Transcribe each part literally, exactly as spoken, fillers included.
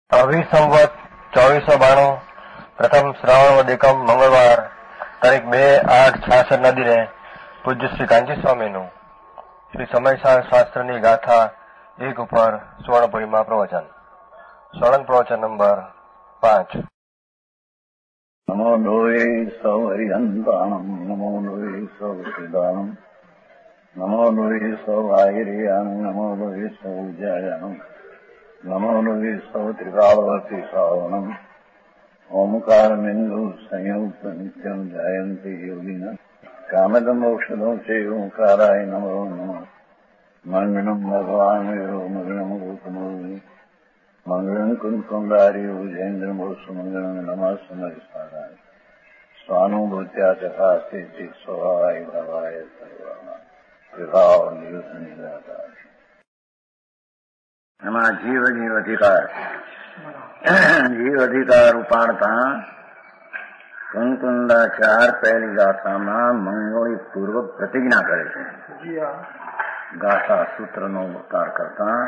અભિસંવત ચોવીસો બાણું પ્રથમ શ્રાવણ વદ એકમ મંગળવાર તારીખ બે આઠ છાસઠ ના દિને પૂજ્ય શ્રી કાંચી સ્વામીનું શ્રી સમયસાર શાસ્ત્રની ગાથા એક ઉપર સુવર્ણપુરીમાં પ્રવચન. સોળંગ પ્રવચન નંબર પાંચ. નમો લોહે સૌ હરિહંતાણમ નમો લોહે સૌ સિદાનમ નમો લોહે સૌ આયર્યાન નમો લોહે સૌ જયાનમ નમો લોહે સૌ ત્રિકાળવતી શ્રાવણમ ઓમકાર બિંદુ સંયુક્ત નિત્યમ જયંતી યોગિના કામદ મોક્ષદો છે ઓંકારાય નમો નમઃ. મંગળમ ભગવાન વિરો મંગળમ ગોતમોની મંગળમ કુંકુંડારી ઉજેન્દ્રમો સુમંગળમ નમઃ સમરિસ્વારાય સ્વાનુભૂત્યા ચકાસ્તે સ્વભાવાય ભાવાય સર્વાના વિભાવ નિર્દાતા. એમાં જીવ જીવ અધિકાર જીવ અધિકાર ઉપાડતા કંકુંડાચાર પહેલી ગાથામાં મંગળી પૂર્વક પ્રતિજ્ઞા કરે છે. ગાથા સૂત્રનો ઉચ્ચાર કરતા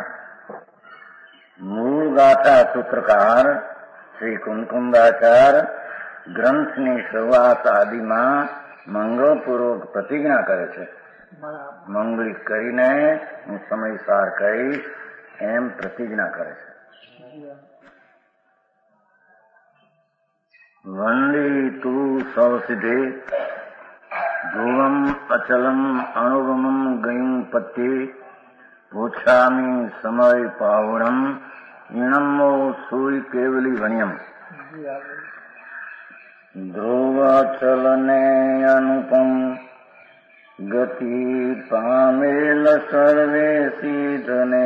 મૂળ ગાથા સૂત્રકાર શ્રી કુંકુંદાચાર ગ્રંથની શરૂઆત આદિમાં મંગળપૂર્વક પ્રતિજ્ઞા કરે છે. મંગળી કરીને હું સમયસાર કહીશ એમ પ્રતિજ્ઞા કરે છે. વંદી તું સૌ સિદ્ધે ધ્રુવમ અચલમ અનુગમમ ગયું પત્યે પૂછામી સમય પાવણમ ઈણમો સુઈ કેવલી વણ્યમ. ધ્રુવ ચલને અનુપમ ગતિ પામેલ સર્વે સિદ્ધને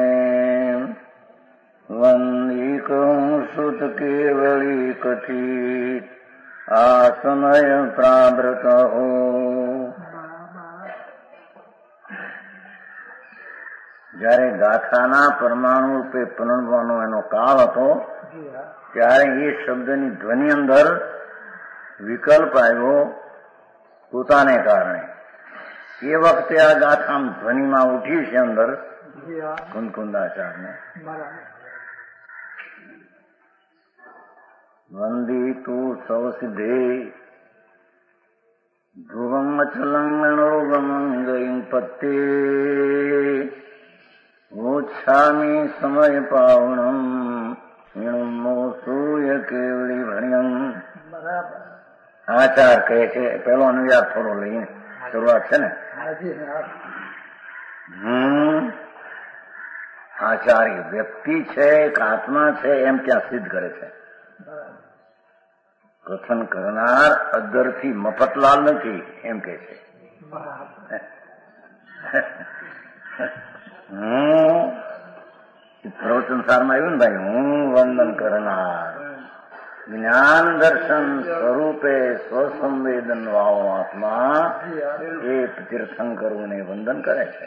વંદી કહું સુત કેવલી કથિત આ સમય પ્રાવૃત હો. જયારે ગાથાના પરમાણુ રૂપે પુનર્વાનો એનો કાળ હતો ત્યારે એ શબ્દની ધ્વનિ અંદર વિકલ્પ આવ્યો પોતાને કારણે. એ વખતે આ ગાથા ધ્વનિમાં ઉઠી છે અંદર કુંકુંદાચારને. વંદી તું સૌ સિદ્ધે ધ્રુવમ અચલંગણોગમં ગયું પત્યે ઓછામી સમય પાવણમ ઈણમો સૂય કેવલી ભણ્યમ. આચાર કહે છે. પેલો અનુવાદ થોડો લઈને શરૂઆત છે ને. હમ આચાર્ય વ્યક્તિ છે એક આત્મા છે એમ ત્યાં સિદ્ધ કરે છે. કથન કરનાર અદરથી મફતલાલ નથી એમ કે છે. હું પ્રવચન સારમાં આવ્યું ને ભાઈ, હું વંદન કરનાર જ્ઞાન દર્શન સ્વરૂપે સ્વસંવેદન વાળો આત્મા એ તીર્થંકરોને વંદન કરે છે.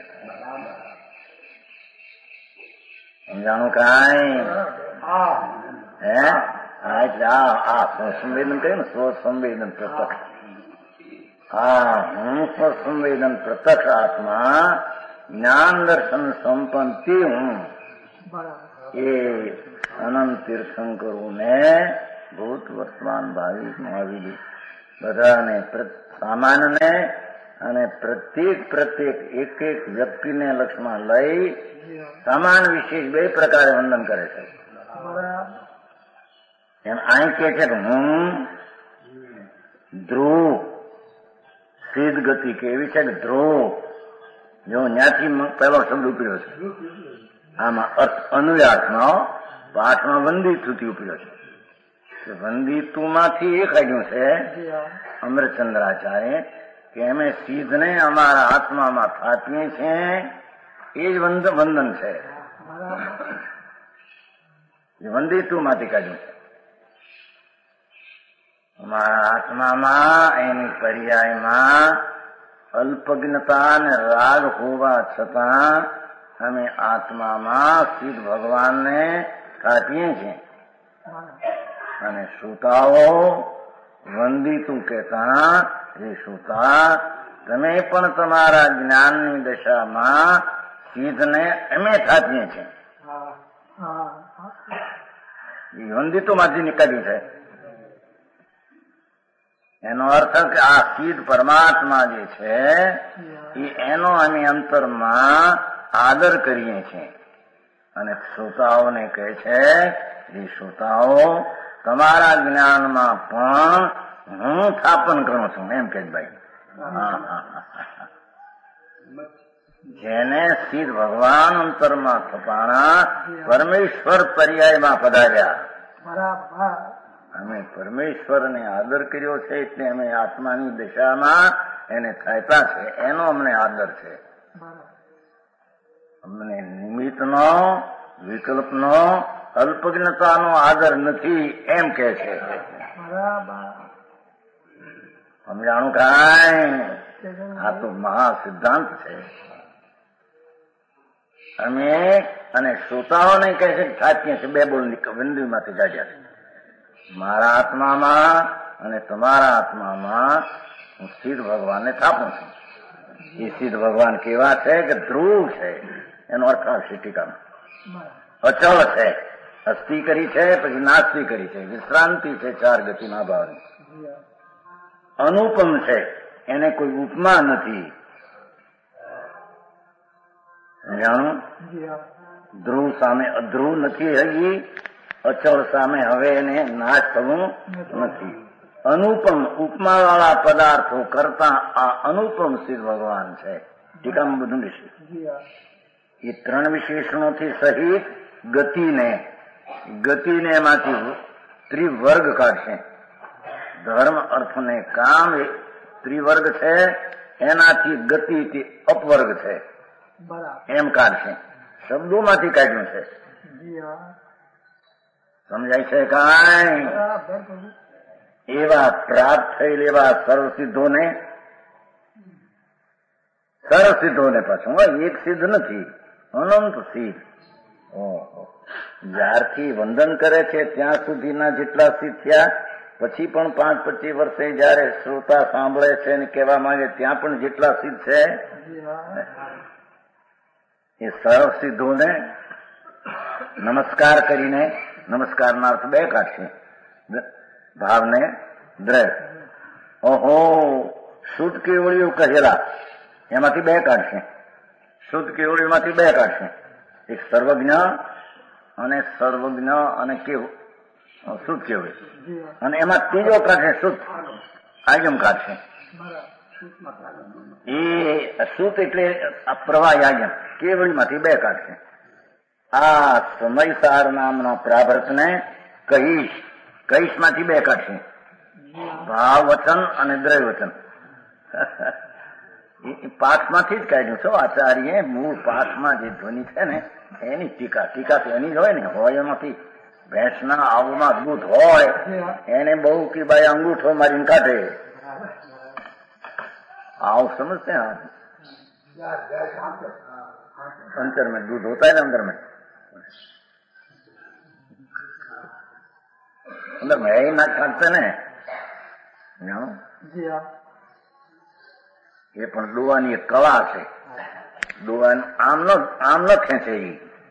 સમજાણું કાંઈ? હે એટલે આ આ સ્વસંવેદન કહ્યું ને, સ્વસંવેદન પ્રત્યક્ષ. હા, હું સ્વસંવેદન પ્રત્યક્ષ આત્મા જ્ઞાન દર્શન સંપન્નથી હું એ અનંત તીર્થંકરોને ભૂત વર્તમાન ભાવિ ભાવિ બધાને સામાન્યને અને પ્રત્યેક પ્રત્યેક એક એક વ્યક્તિને લક્ષમાં લઈ સમાન વિશેષ બે પ્રકારે વંદન કરે છે. એમ અહીં કે છે કે હું ધ્રુવ સિદ્ધ ગતિ કેવી છે કે ધ્રુવ જો ત્યાંથી પહેલો શબ્દ ઉપડ્યો છે. આમાં અર્થ અનુયાતમાં પાઠમાં વંદિતુથી ઉપડ્યો છે. વંદિતુમાંથી એ કહ્યું છે અમરચંદ્રાચાર્ય કે અમે સિદ્ધને અમારા આત્મામાં થાપીએ છીએ એ જ વંદન છે. વંદિતુમાંથી કહ્યું છે. અમારા આત્મામાં એની પર્યાયમાં અલ્પજ્ઞતા અને રાગ હોવા છતાં અમે આત્મામાં સિદ્ધ ભગવાનને સ્થાપીએ છીએ. અને શ્રોતાઓ વંદિતું કહેતા એ શ્રોતા તમે પણ તમારા જ્ઞાનની દશામાં સિદ્ધને અમે સ્થાપીએ છીએ. એ વંદિતોમાંથી નીકળી છે. એનો અર્થ કે આ સીધ પરમાત્મા જે છે એ એનો અમે અંતરમાં આદર કરીએ છીએ. અને શ્રોતાઓને કહે છે, એ શ્રોતાઓ તમારા જ્ઞાનમાં પણ હું સ્થાપન કરું છું એમ કે ભાઈ. જેને સીધ ભગવાન અંતરમાં થપાણા પરમેશ્વર પર્યાયમાં પધાર્યા. અમે પરમેશ્વરને આદર કર્યો છે એટલે અમે આત્માની દિશામાં એને થાપ્યા છે, એનો અમને આદર છે. અમને નિમિત્તનો, વિકલ્પનો, અલ્પજ્ઞતાનો આદર નથી એમ કે છે. સમજાણું કાંઈ? આ તો મહા સિદ્ધાંત છે. અમે અને શ્રોતાઓને કહે છે થાકીએ છીએ, બે બોલ વિંદુમાંથી કાઢ્યા છે. મારા આત્મામાં અને તમારા આત્મામાં હું સિદ્ધ ભગવાનને થાપું છું. એ સિદ્ધ ભગવાન કેવા છે કે ધ્રુવ છે. એનો અર્થ આવશે ટીકામાં. અચળ છે, અસ્થિ કરી છે, પછી નાસ્તિ કરી છે, વિશ્રાંતિ છે ચાર ગતિના ભાવની. અનુપમ છે, એને કોઈ ઉપમા નથી. જાણું? ધ્રુવ સામે અધ્રુવ નથી હજી, અચળ સામે હવે એને નાશ થવું નથી. અનુપમ ઉપમા વાળા પદાર્થો કરતા આ અનુપમ સિદ્ધ ભગવાન છે. ટીકામાં બધું વિશે એ ત્રણ વિશેષણોથી સહિત ગતિને ગતિને એમાંથી ત્રિવર્ગ કાઢશે. ધર્મ, અર્થ ને કામ એ ત્રિવર્ગ છે, એનાથી ગતિ અપવર્ગ છે એમ કાઢશે. શબ્દોમાંથી કાઢ્યું છે. સમજાય છે કાંઈ? એવા પ્રાપ્ત થયેલ એવા સર્વસિદ્ધોને સર્વસિદ્ધોને પાછું એક સિદ્ધ નથી, અનંત સિદ્ધ. ઓહો, જ્યારથી વંદન કરે છે ત્યાં સુધીના જેટલા સિદ્ધ થયા, પછી પણ પાંચ પચીસ વર્ષે જયારે શ્રોતા સાંભળે છે અને કહેવા માંગે ત્યાં પણ જેટલા સિદ્ધ છે એ સર્વ સિદ્ધોને નમસ્કાર કરીને, નમસ્કારના અર્થ બે કાઢશે, ભાવને દ્રઢ. ઓહો, શુદ્ધ કેવળીઓ કહેલા એમાંથી બે કાઢશે. શુદ્ધ કેવળીઓમાંથી બે કાઢશે. એક સર્વજ્ઞ અને સર્વજ્ઞ અને કેવ શુદ્ધ કેવળી, અને એમાં ત્રીજો કાઢશે શુદ્ધ આયમ કાઢશે. એ શુદ્ધ એટલે આ પ્રવાહ આયમ, કેવળીમાંથી બે કાઢશે. આ સમયસાર નામના પ્રાભર્તને કહીશ, કહીશમાંથી બે કાઢશે, ભાવ વચન અને દ્રવ્ય વચન. એ પાઠમાંથી જ કાઢ્યું છો આચાર્ય. મૂળ પાઠમાં જે ધ્વનિ છે ને એની ટીકા, ટીકા તો એની જ હોય ને. હોય એમાંથી ભેંસના આવમાં દૂધ હોય એને બહુ કે ભાઈ અંગૂઠો મારીને કાઢે. આવ સમજते हैं अंतर में दूध होता है ना, अंदर में अंदर में ही ना काटते ने એ પણ દોવાની એક કળા છે. દોવાનું આમ ન આમ ન ખેંચે, એ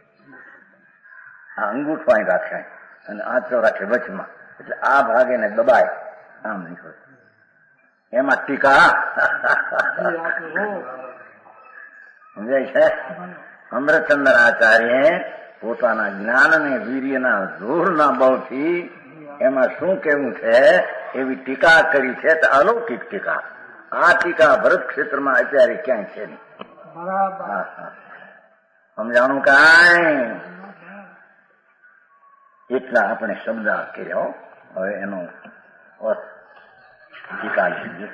આ અંગૂઠો અહીં રાખે અને આંચો રાખે વચમાં, એટલે આ ભાગ એને દબાય, આમ નીકળે. એમાં ટીકા સમજાય છે. અમૃતચંદ્ર આચાર્ય પોતાના જ્ઞાન અને વીર્યના જોરના બળથી એમાં શું કેવું છે એવી ટીકા કરી છે. તો અલૌકિક ટીકા. આ ટીકા ભરત ક્ષેત્રમાં અત્યારે ક્યાંય છે નહીં. સમજાણું કાંઈ? એટલા આપણે શબ્દ કર્યો. હવે એનો અર્થ ટીકા લીધી.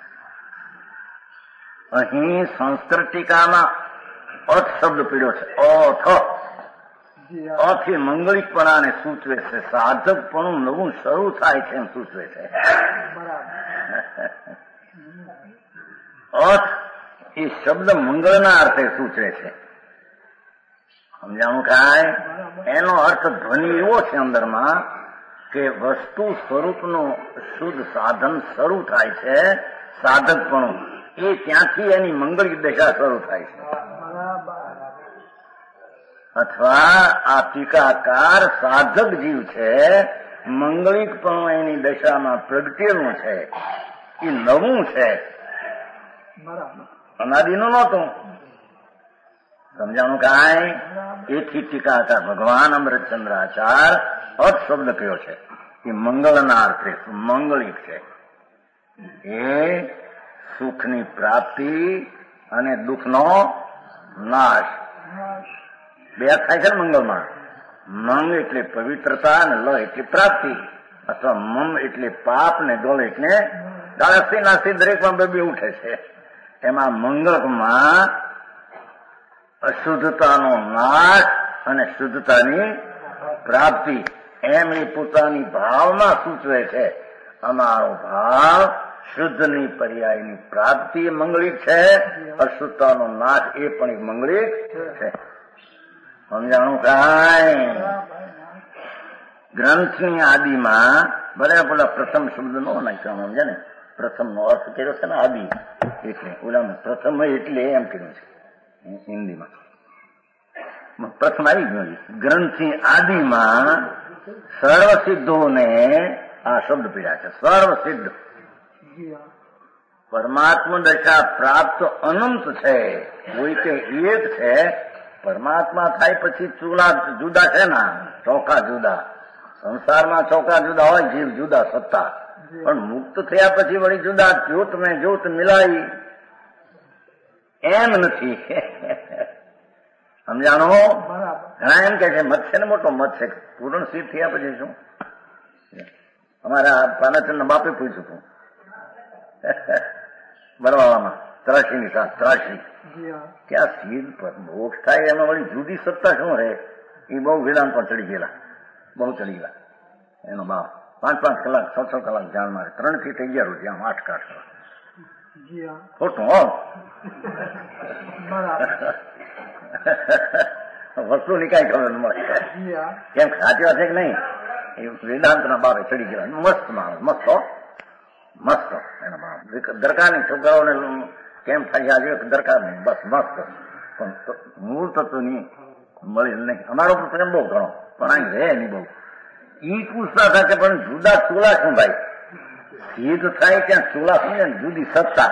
અહીં સંસ્કૃત ટીકામાં અર્થ શબ્દ પીડ્યો છે. અથ અથી મંગળિકપણાને સૂચવે છે, સાધકપણું નવું શરૂ થાય છે એમ સૂચવે છે. અર્થ એ શબ્દ મંગળના અર્થે સૂચવે છે. સમજાણું કાંઈ? એનો અર્થ ધ્વનિ એવો છે અંદરમાં કે વસ્તુ સ્વરૂપનું શુદ્ધ સાધન શરૂ થાય છે, સાધકપણું એ ત્યાંથી એની મંગળી દશા શરૂ થાય છે. અથવા આ ટીકાકાર સાધક જીવ છે, મંગલિક પણ એની દશામાં પ્રગટેલું છે, એ નવું છે, અનાદિનું નહોતું. સમજાણું કાંઈ? એથી ટીકાકાર ભગવાન અમૃતચંદ્રાચાર અર્થ શબ્દ કયો છે એ મંગળના અર્થે મંગલિક છે. એ સુખની પ્રાપ્તિ અને દુઃખનો નાશ બે થાય છે ને મંગળમાં. મંગ એટલે પવિત્રતા અને લ એટલે પ્રાપ્તિ, અથવા મમ એટલે પાપ ને દોલ એટલે દાળસી નાસી દરેકમાં બે બે ઉઠે છે. એમાં મંગળમાં અશુદ્ધતાનો નાશ અને શુદ્ધતાની પ્રાપ્તિ એમ એ પોતાની ભાવમાં સૂચવે છે. અમારો ભાવ શુદ્ધની પર્યાયની પ્રાપ્તિ એ મંગલિક છે, અશુદ્ધતાનો નાશ એ પણ એક મંગલિક છે. સમજાણું કાંઈ? ગ્રંથની આદિમાં બરાબર બોલા પ્રથમ શબ્દ નો નાખ્યો સમજે ને, પ્રથમ નો અર્થ કર્યો છે ને આદિ, એટલે ઓલા પ્રથમ એટલે એમ કર્યું છે હિન્દીમાં. પ્રથમ આવી ગયો. ગ્રંથની આદિમાં સર્વસિદ્ધોને આ શબ્દ પીડ્યા છે. સર્વસિદ્ધ પરમાત્મા દશા પ્રાપ્ત અનંત છે, કોઈ કે એક છે. પરમાત્મા થાય પછી ચૂલા જુદા છે ને, ચોખા જુદા. સંસારમાં ચોખા જુદા હોય, જીવ જુદા, સત્તા. પણ મુક્ત થયા પછી વળી જુદા. જ્યોત ને જ્યોત મિલાવી એમ નથી. સમજાણો? ઘણા એમ કે છે મત છે ને, મોટો મત છે. પૂર્ણ સિદ્ધ થયા પછી શું? અમારા પાનાચંદ બાપે પૂછ્યું હતું બરવાળામાં, ત્રાસી ની સાથ ત્રાસી કે આ સિદ્ધ પર મોક્ષ થાય એમાં વળી જુદી સત્તા શું રહે? એ બહુ વેદાંત પણ ચડી ગયેલા, બહુ ચડી ગયેલા. એનો બાપ પાંચ પાંચ કલાક છ છ કલાક જાણ મારે, ત્રણ થી થઈ ગયા રોજ આમ આઠ કાઠ કલાક. ખોટું હો, વસ્તુ ની કઈ ખબર ન મળે. કેમ સાચી વાત છે કે નહીં? એ વેદાંત ના બાપે ચડી ગયેલા. મસ્ત માણસ, મસ્ત મસ્ત એના બાપ. દરકારની છોકરાઓને કેમ થાય આજે દરકાર નહીં, બસ મસ્ત. પણ મૂળ તત્વ ની મળી નહીં. અમારો પ્રેમ બહુ ઘણો, પણ અહીં રહે નહીં બહુ. ઈ પૂછતા હતા કે પણ જુદા ચૂલા શું ભાઈ? સિદ્ધ થાય ત્યાં ચૂલા શું ને જુદી સત્તા.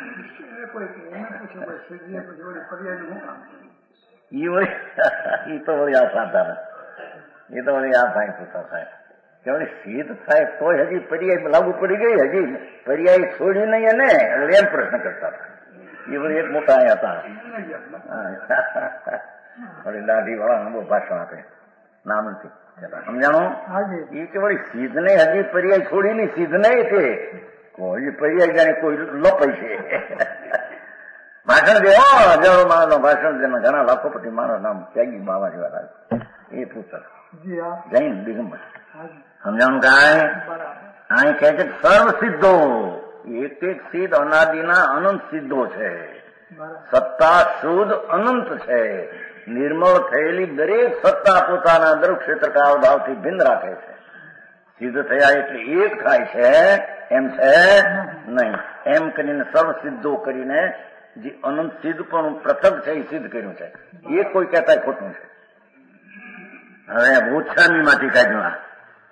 ઈ વળી ઈ તો વળી આ સાધા, એ તો વળી આ ભાઈ પૂછતા થાય કે વળી સિદ્ધ થાય તો હજી પર્યાય લાગુ પડી ગઈ, હજી પર્યાય છોડી નહીં એને એમ પ્રશ્ન કરતા હતા. એ વળી એક મોટા અહીંયા હતા, વળી દાઢી વાળા બહુ ભાષણ આપે, નામ નથી સમજાણો? એ કે વળી સિદ્ધ ને હજી પર્યાય છોડી નહીં, સિદ્ધ નહીં તે કોઈ પર્યાય જાણે કોઈ લપાય છે. ભાષણ દે હજારો માણસ નો ભાષણ દે, ઘણા લાખોપતિ માણસ નામ ત્યાગી બાબા જેવા લાગે. એ પુસ્તક જૈન દિગંબર. સમજાણું કાંઈ? અહીં કહે છે સર્વ સિદ્ધો, એક એક સિદ્ધ અનાદિના અનંત સિદ્ધો છે. સત્તા શુદ્ધ અનંત છે. નિર્મળ થયેલી દરેક સત્તા પોતાના અંદર ક્ષેત્રકાળ ભાવથી ભિન્ન રાખે છે. સિદ્ધ થયા એટલે એક થાય છે એમ છે નહીં. એમ કરીને સર્વ સિદ્ધો કરીને જે અનંત સિદ્ધ પણ પૃથક છે એ સિદ્ધ કર્યું છે. એ કોઈ કહેતા ખોટું છે. હવે ઓછાની માંથી કાઢ્યું આ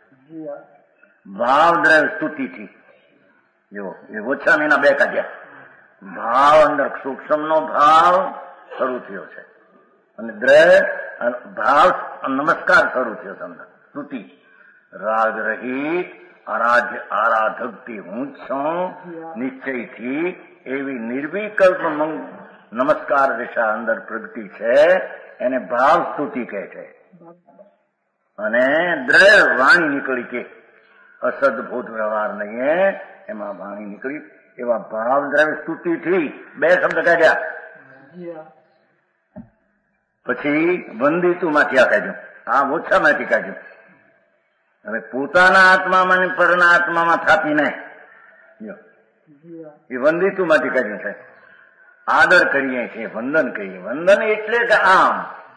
ભાવ દ્રવ્ય સ્તુતિથી. જો એ ઓછા મહિના બે કાઢ્યા. ભાવ અંદર સૂક્ષ્મ નો ભાવ શરૂ થયો છે અને દ્રવ્ય ભાવ નમસ્કાર શરૂ થયો છે અંદર. સ્તુતિ રાગ રહિત આરાધ્ય આરાધકથી હું જ છું નિશ્ચયથી એવી નિર્વિકલ્પ નમસ્કાર દિશા અંદર પ્રગતિ છે, એને ભાવ સ્તુતિ કહે છે. અને દ્રવ્ય વાણી નીકળી કે અસદભૂત વ્યવહાર નહીં, એમાં વાણી નીકળી એવા ભાવ દ્રવ્ય સ્તુતિથી બે શબ્દ કાઢ્યા. પછી વંદિતું માંથી આ કાઢ્યું, આ ઓછામાંથી કાઢ્યું. હવે પોતાના આત્મામાં ને પરના આત્મામાં થાપીને એ વંદિતું માંથી કાઢ્યું છે. આદર કરીએ છીએ, વંદન કહીએ. વંદન એટલે કે આમ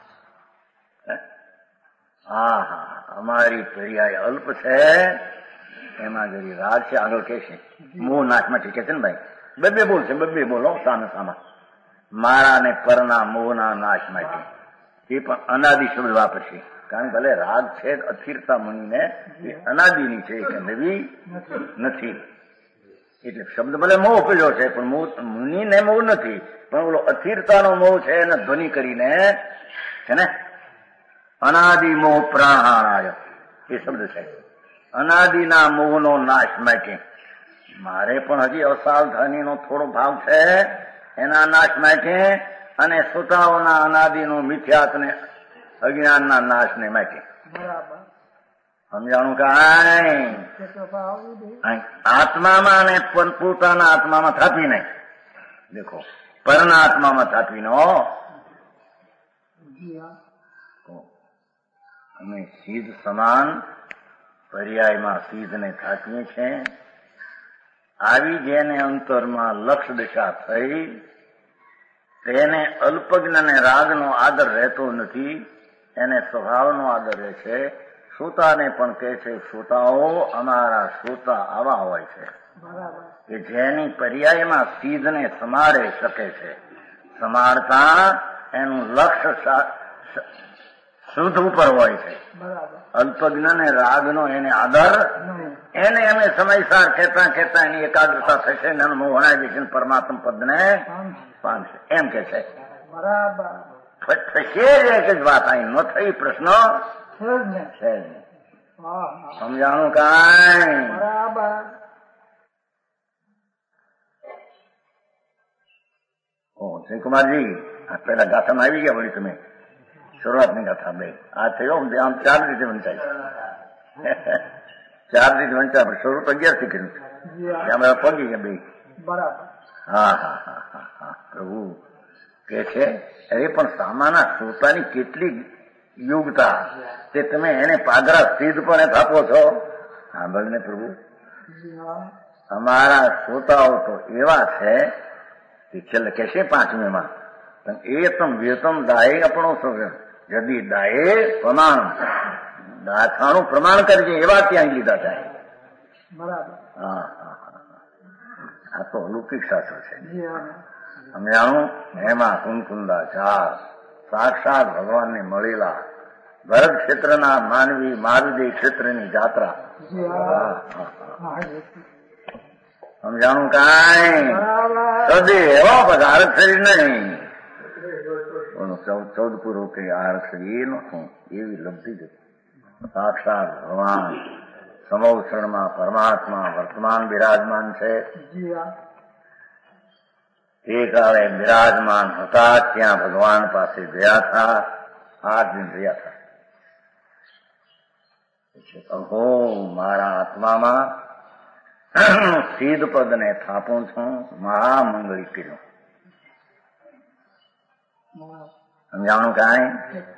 હા હા અમારી પર્યાય અલ્પ છે, એમાં જરી રાગ છે. આગળ કે છે મોહ નાશમાંથી કે છે ને ભાઈ, બબ્બે બોલ છે, બબ્બે બોલો સામે સામા. મારા ને પરના મોહના નાશ માટે એ પણ અનાદિ શબ્દ વાપરશે. કારણ કે ભલે રાગ છે અથિરતા મુનિને એ અનાદિની છે કે નવી નથી. એટલે શબ્દ ભલે મોહ પેલો છે પણ મુનિને મોહ નથી, પણ ઓલો અથિરતાનો મોહ છે એને ધ્વનિ કરીને છે ને અનાદિ મોહ પ્રાણાય એ શબ્દ છે. અનાદિના મોહનો નાશ માટે મારે પણ હજી અસાવધાનીનો થોડો ભાવ છે, એના નાશ માટે અને શ્રોતાઓના અનાદિનો મિથ્યાત્ને અજ્ઞાનના નાશને માટે. સમજાણું કાંઈ આત્મામાં અને પોતાના આત્મામાં થાપી નહીં. દેખો પરના આત્મામાં થાપી નો અમે સિદ્ધ સમાન પર્યાયમાં સિદ્ધને થાપીએ છીએ. આવી જેને અંતરમાં લક્ષ દિશા થઈ તેને અલ્પજ્ઞ અને રાગનો આદર રહેતો નથી, એને સ્વભાવનો આદર રહે છે. શ્રોતાને પણ કહે છે શ્રોતાઓ અમારા શ્રોતા આવા હોય છે કે જેની પર્યાયમાં સિદ્ધને સમાડે શકે છે. સમાડતા એનું લક્ષ્ય શુદ્ધ ઉપર હોય છે. અલ્પજ્ઞ ને રાગનો એને આદર, એને અમે સમયસાર કહેતા કહેતા એની એકાગ્રતા થશે ને એનું મોહણાઈ જશે પરમાત્મા પદને પામશે એમ કે છે. થશે એક જ વાત અહીં ન થઈ પ્રશ્ન છે. સમજાણું કાંઈ શ્રીકુમારજી આ પેલા ગાથામાં આવી ગયા વળી તમે શરૂઆતની ગાથા બે આ થયો આમ ચાર રીતે વંચાય ચાર રીતે વંચાય આપણે શરૂ તો અગિયાર થી કર્યું છે અમે પગી ગયા બે. હા હા હા હા હા પ્રભુ કે છે અરે પણ સામાના શ્રોતાની કેટલી યોગતા તે તમે એને પાદરા સિદ્ધ પણ થાપો છો. હા ભલે પ્રભુ અમારા શ્રોતાઓ તો એવા છે કે છેલ્લે કહેશે પાંચમીમાં એતમ વેતમ દાય આપણો જદી દાય પ્રમાણ દાથાનું પ્રમાણ કરજે એવા ત્યાં લીધા થાય. હા હા આ તો અલૌકિક શાસ્ત્ર છે. સમજાણું એમાં કુંકુંદા ચાર સાક્ષાત ભગવાનને મળેલા ભરત ક્ષેત્રના માનવી મહાવિદય ક્ષેત્રની જાત્રા. સમજાણું કાંઈ સદી એવો પધારક શરીર નહીં ચૌદ પૂરો કે આરક શરીર એ નતું એવી લબ્ધિ જ સાક્ષાત ભગવાન સમવસરણમાં પરમાત્મા વર્તમાન બિરાજમાન છે. એ કાળે બિરાજમાન હતા ત્યાં ભગવાન પાસે ગયા હતા. આઠ દિન રહ્યા હતા. કહો મારા આત્મામાં સિદ્ધ પદને થાપું છું, મહામંગળી કર્યું. સમજાણું કાંઈ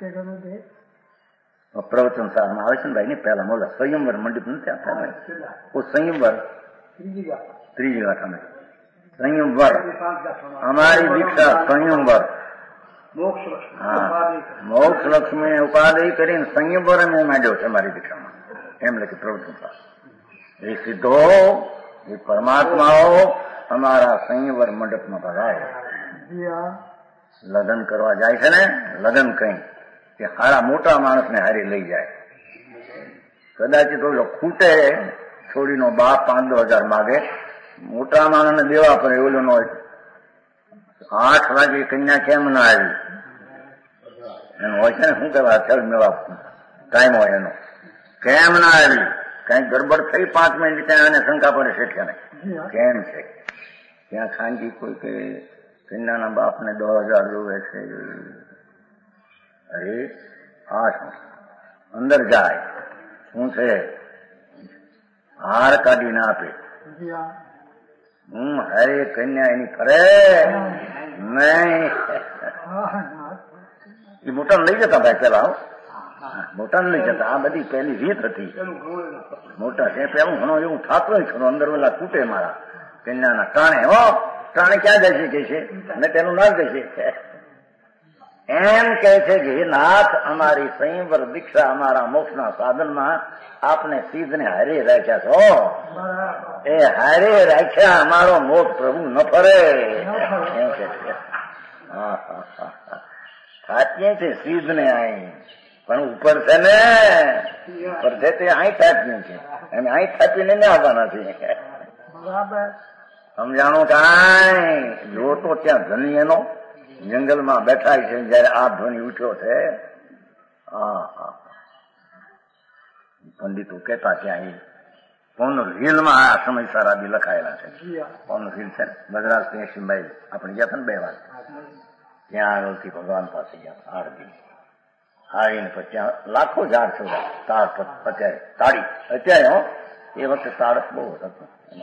પ્રવચન સારમાં આવે છે ને ભાઈ ને પેલા મોલા સંયમવર મંડિપ નથી આપતા સંયમવર ત્રીજી ગાથા સંયમવર અમારી દીક્ષા સંયમવર. હા મોક્ષ લક્ષ્મી ઉપાધિ કરીને સંયમવર અમે માંડ્યો છે અમારી દીક્ષામાં એમ લખી પ્રવચન સાર. એ સીધો એ પરમાત્માઓ અમારા સંયમવર મંડપમાં ભરાય લગ્ન કરવા જાય છે ને લગ્ન કઈ કે હારા મોટા માણસને હારી લઈ જાય. કદાચિત ઓલો ખૂટે છોડીનો બાપ પાંચ દો હજાર માગે મોટા માણસને દેવા પડે ઓલો નો આઠ વાગે કન્યા કેમ ના આવી એનું હોય છે ને શું કહેવાય ચલ મેળા ટાઈમ હોય એનો કેમ ના આવી કઈ ગડબડ થઈ પાંચ મિનિટ ત્યાં એને શંકા પડે શેઠિયાને કેમ છે ત્યાં ખાનગી કોઈ કે કન્યાના બાપને દસ હજાર જોવે છે. અરે આ શું અંદર જાય શું છે હાર કાઢી ના આપે હું હરે કન્યા એની ફરે નહીં. એ મોટા લઈ જતા ભાઈ પેલા મોટા લઈ જતા આ બધી પહેલી રીત હતી. મોટા છે પેલું ઘણો એવું થતું ખરું અંદર વેલા તૂટે મારા કન્યાના ટાણે હો ટાણે ક્યાં જશે કે છે અને તેનું નામ કહેશે એમ કહે છે કે હે નાથ અમારી સંયમવર દીક્ષા અમારા મોક્ષના સાધનમાં આપને સિદ્ધને હારે રાખ્યા છો. એ હારે રાખ્યા અમારો મોક્ષ પ્રભુ ન ફરે એમ કે છે. થાપીએ છે સીધ ને અહીં, પણ ઉપર છે ને ઉપર છે તે અહીં થાપ્યું છે, અને અહીં થાપીને ને આવવાના છે. સમજાણું કાંઈ? જો તો ત્યાં ધ્વનિ એનો જંગલમાં બેઠા છે, જયારે આ ધ્વનિ ઉઠ્યો છે. હા હા, પંડિતો કહેતા ત્યાં પૌન હિલમાં આ સમય સારા બી લખાયેલા છે. પૌન હિલ છે મદ્રાસ એસી માઇલ આપણે ગયા હતા ને બે વાર, ત્યાં આગળથી ભગવાન પાસે ગયા આઠ દિન આવીને પછી ત્યાં લાખો ઝાડ છે તાળ. અત્યારે તાળી અત્યારે હો, એ વખતે તાળ બહુ હતો.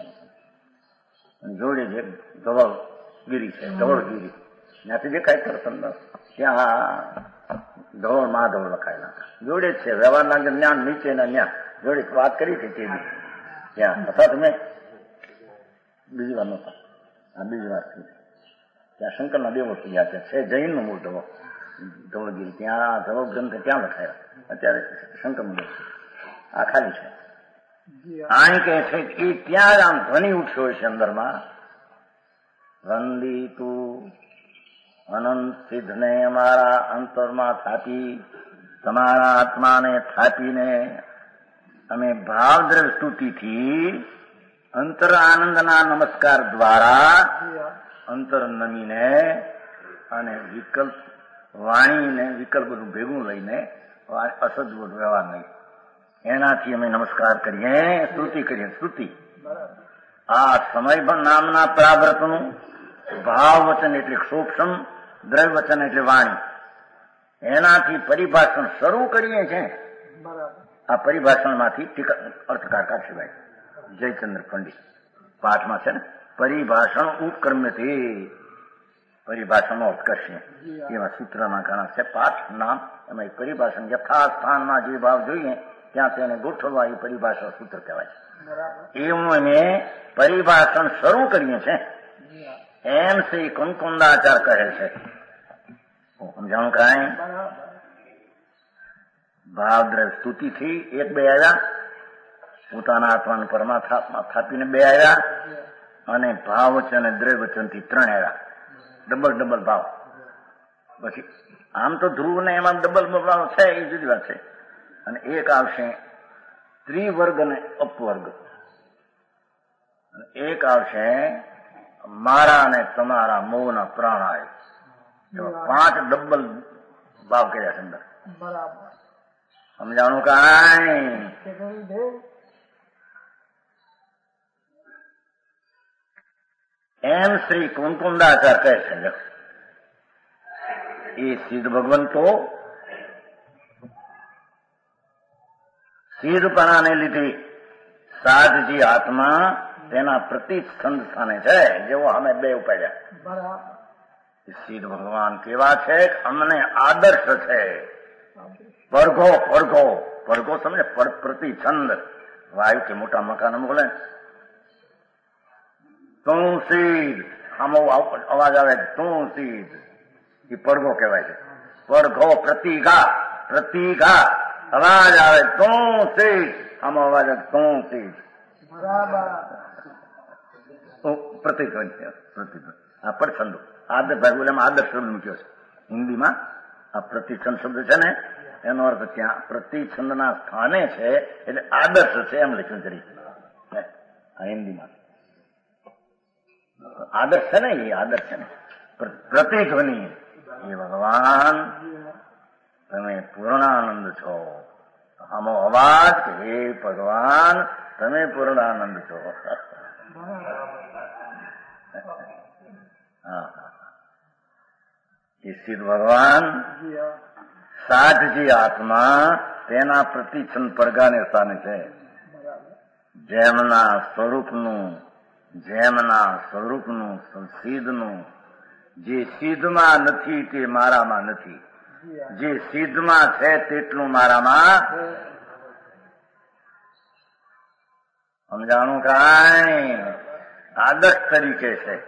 જોડે જે ધવળગીરી છે, ધવળગીરી ત્યાંથી દેખાય કરતન, ત્યાં ધવળ મહાધવળ લખાયેલા જોડે જ છે. વ્યવહારના જ્ઞાન નીચેના ત્યાં જોડે વાત કરી હતી તે બી ત્યાં હતા. તમે બીજી વાર નહોતા, આ બીજી વાર થઈ. ત્યાં શંકરના દેવો થઈ ગયા છે, છે જૈનનું મૂળ ધવળ ધવળગીરી, ત્યાં ધવળ ગ્રંથ ત્યાં લખાયેલા. અત્યારે શંકરનું દેવ આ ખાલી છે. અહીં કહે છે કે ત્યાં આમ ધ્વનિ ઉઠ્યો છે અંદરમાં, વંદી તું અનંત સિદ્ધને અમારા અંતરમાં થાપી, તમારા આત્માને થાપીને અમે ભાવદ્રવ સ્તુતિથી અંતર આનંદના નમસ્કાર દ્વારા અંતર નમીને અને વિકલ્પ વાણીને વિકલ્પ બધું ભેગું લઈને અસદ વ્યવહાર નહીં, એનાથી અમે નમસ્કાર કરીએ, સ્તુતિ કરીએ. સ્તુતિ આ સમય નામના પ્રાવૃતનું ભાવ વચન એટલે સૂક્ષ્મ, દ્રવ્ય વચન એટલે વાણી, એનાથી પરિભાષણ શરૂ કરીએ છીએ. આ પરિભાષણમાંથી ટીકા અર્થકાર કાઢશે જયચંદ્ર પંડિત પાઠમાં છે ને, પરિભાષણ ઉપક્રમ્યથી પરિભાષણનો અર્થ કરશે. એમાં સૂત્રમાં ઘણા છે પાઠ નામ, એમાં પરિભાષણ યથાસ્થાનમાં જે ભાવ જોઈએ ત્યાં તેને ગોઠવવા એ પરિભાષા સૂત્ર કહેવાય. એવું અમે પરિભાષણ શરૂ કરીએ છીએ. એમ શ્રી કુંકુંદાચાર કહે છે. સમજાણું કાંઈ? ભાવદ્રવ સ્તુતિથી એક બે આવ્યા, પોતાના આત્માને પરમાત્મા થાપીને બે આવ્યા, અને ભાવ વચન અને દ્રવ્ય વચનથી ત્રણ આવ્યા. ડબલ ડબલ ભાવ. પછી આમ તો ધ્રુવ ને એમાં ડબલ ભાવ છે, એ જુદી વાત છે. અને એક આવશે ત્રિવર્ગ અને અપવર્ગ, અને એક આવશે મારા અને તમારા મોહના પ્રાણાય. પાંચ ડબલ ભાવ કર્યા છે અંદર. સમજાણું કાંઈ? એમ શ્રી કુંકુંદાચાર કહે છે. એ સિદ્ધ ભગવંતો સિદ્ધપણાને લીધે સાધજી આત્મા તેના પ્રતિસ્કંદ સ્થાને છે, જેવો અમે બે ઉપાડ્યા. સિદ્ધ ભગવાન કેવા છે? અમને આદર્શ છે. પરઘો પરઘો પરઘો સમજે, પ્રતિછંદ. વાયુ કે મોટા મકાન બોલે તું સીધ, આમાં અવાજ આવે તું સીધ, એ પડઘો કહેવાય છે. પડઘો પ્રતિઘા, પ્રતિઘા અવાજ આવે તું સીધ, આમાં અવાજ આવે તું સીધ. પ્રતિધ્વનિ પ્રતિધ્વનિ આ પડછંદો આદર ભાગોલામાં આદર શબ્દ મૂક્યો છે હિન્દીમાં. આ પ્રતિછંદ શબ્દ છે ને, એનો અર્થ ત્યાં પ્રતિછંદના સ્થાને છે, એટલે આદર્શ છે એમ લખ્યું કરી આ હિન્દીમાં. આદર્શ છે ને, એ આદર્શ છે ને પ્રતિધ્વનિ. એ ભગવાન તમે પૂર્ણાનંદ છો. આમો અવાજ કે હે ભગવાન તમે પૂર્ણાનંદ છો. હા, એ સિદ્ધ ભગવાન સાધજી આત્મા તેના પ્રતિછંદ પરગાને સ્થાને છે. જેમના સ્વરૂપનું જેમના સ્વરૂપનું સિદ્ધનું, જે સિદ્ધમાં નથી તે મારામાં નથી, જે સિદ્ધમાં છે તેટલું મારામાં. સમજાણું કાંઈ? આદર્શ તરીકે છે.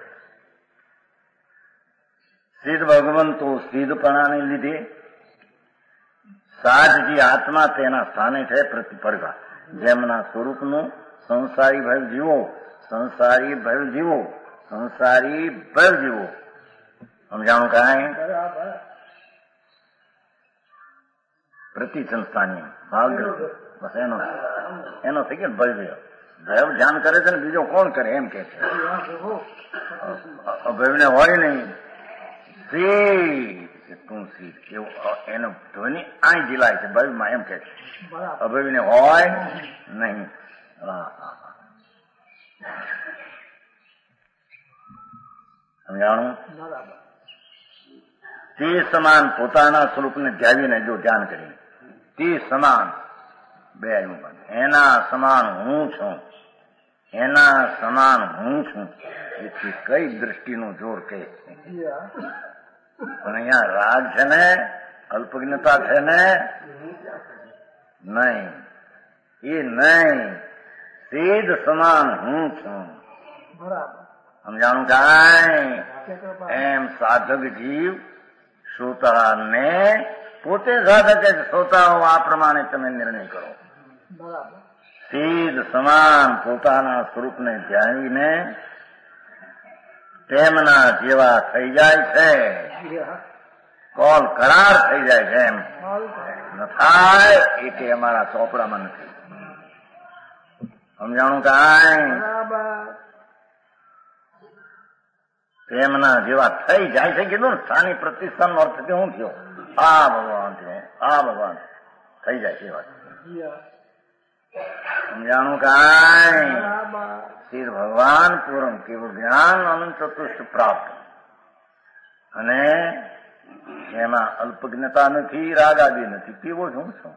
સિદ્ધ ભગવંતો સિદ્ધપણાને લીધે સાધજી આત્મા તેના સ્થાને છે પ્રતિપર્ગા. જેમના સ્વરૂપનું સંસારી ભય જીવો, સંસારી ભય જીવો, સંસારી ભય જીવો. સમજાણું કાંઈ? પ્રતિસંસ્થાની ભાવ બસ એનો એનો થઈ ગયો ભવ્ય દૈવ ધ્યાન કરે છે ને બીજો કોણ કરે એમ કે છે. અભયને હોય નહીં સીધ તું સીધ એવું એનો ધ્વનિ અહીં જીલાય છે ભવ્યમાં એમ કે છે. અભયને હોય નહીં. હા હા હા સમજાણું. તે સમાન પોતાના સ્વરૂપને ધ્યાવીને જો ધ્યાન કરી તે સમાન બે એના સમાન હું છું એના સમાન હું છું એથી કઈ દ્રષ્ટિનું જોર કે પણ અહીંયા રાગ છે ને અલ્પજ્ઞતા છે ને નહીં એ નહીં સીધ સમાન હું છું. સમજાણું કાંઈ એમ સાધક જીવ શ્રોતાને પોતે સાધક જ શ્રોતાઓ આ પ્રમાણે તમે નિર્ણય કરો. સીધ સમાન પોતાના સ્વરૂપને ધ્યાવીને તેમના જેવા થઈ જાય છે. કોલ કરાર થઈ જાય છે એમ ન થાય એ કે અમારા ચોપડામાં નથી. સમજાણું કાંઈ તેમના જેવા થઈ જાય છે. કીધું ને સ્થાની પ્રતિષ્ઠાનો અર્થ શું થયો? આ ભગવાન થયો આ ભગવાન થઈ જાય છે. વાત સમજાણું કાંઈ શ્રી ભગવાન પૂર્ણ કેવું જ્ઞાન અનંત ચતુષ્ટ પ્રાપ્ત અને એમાં અલ્પજ્ઞતા નથી રાગાદી નથી. કેવો હું છું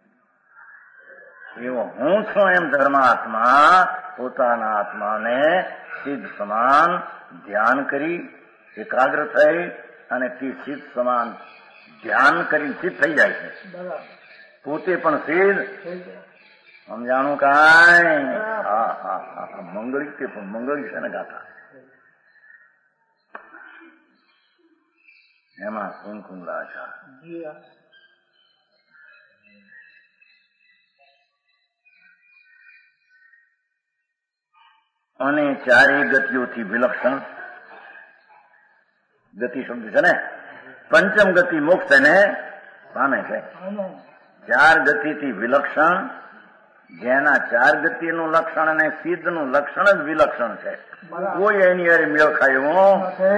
એવો હું છું એમ ધર્માત્મા પોતાના આત્માને સિદ્ધ સમાન ધ્યાન કરી એકાગ્ર થઈ અને તે સિદ્ધ સમાન ધ્યાન કરી સિદ્ધ થઈ જાય છે. પોતે પણ સિદ્ધ. સમજાણું કાંઈ. હા હા હા મંગળી તે પણ મંગળી છે ને ગાથા એમાં કુમકુમ લાશા અને ચારેય ગતિઓથી વિલક્ષણ ગતિ શબ્દ છે ને પંચમ ગતિ મોક્ષ એને પામે છે. ચાર ગતિથી વિલક્ષણ જેના ચાર ગતિનું લક્ષણ અને સિદ્ધનું લક્ષણ જ વિલક્ષણ છે. કોઈ એની અરે મેળ ખાયો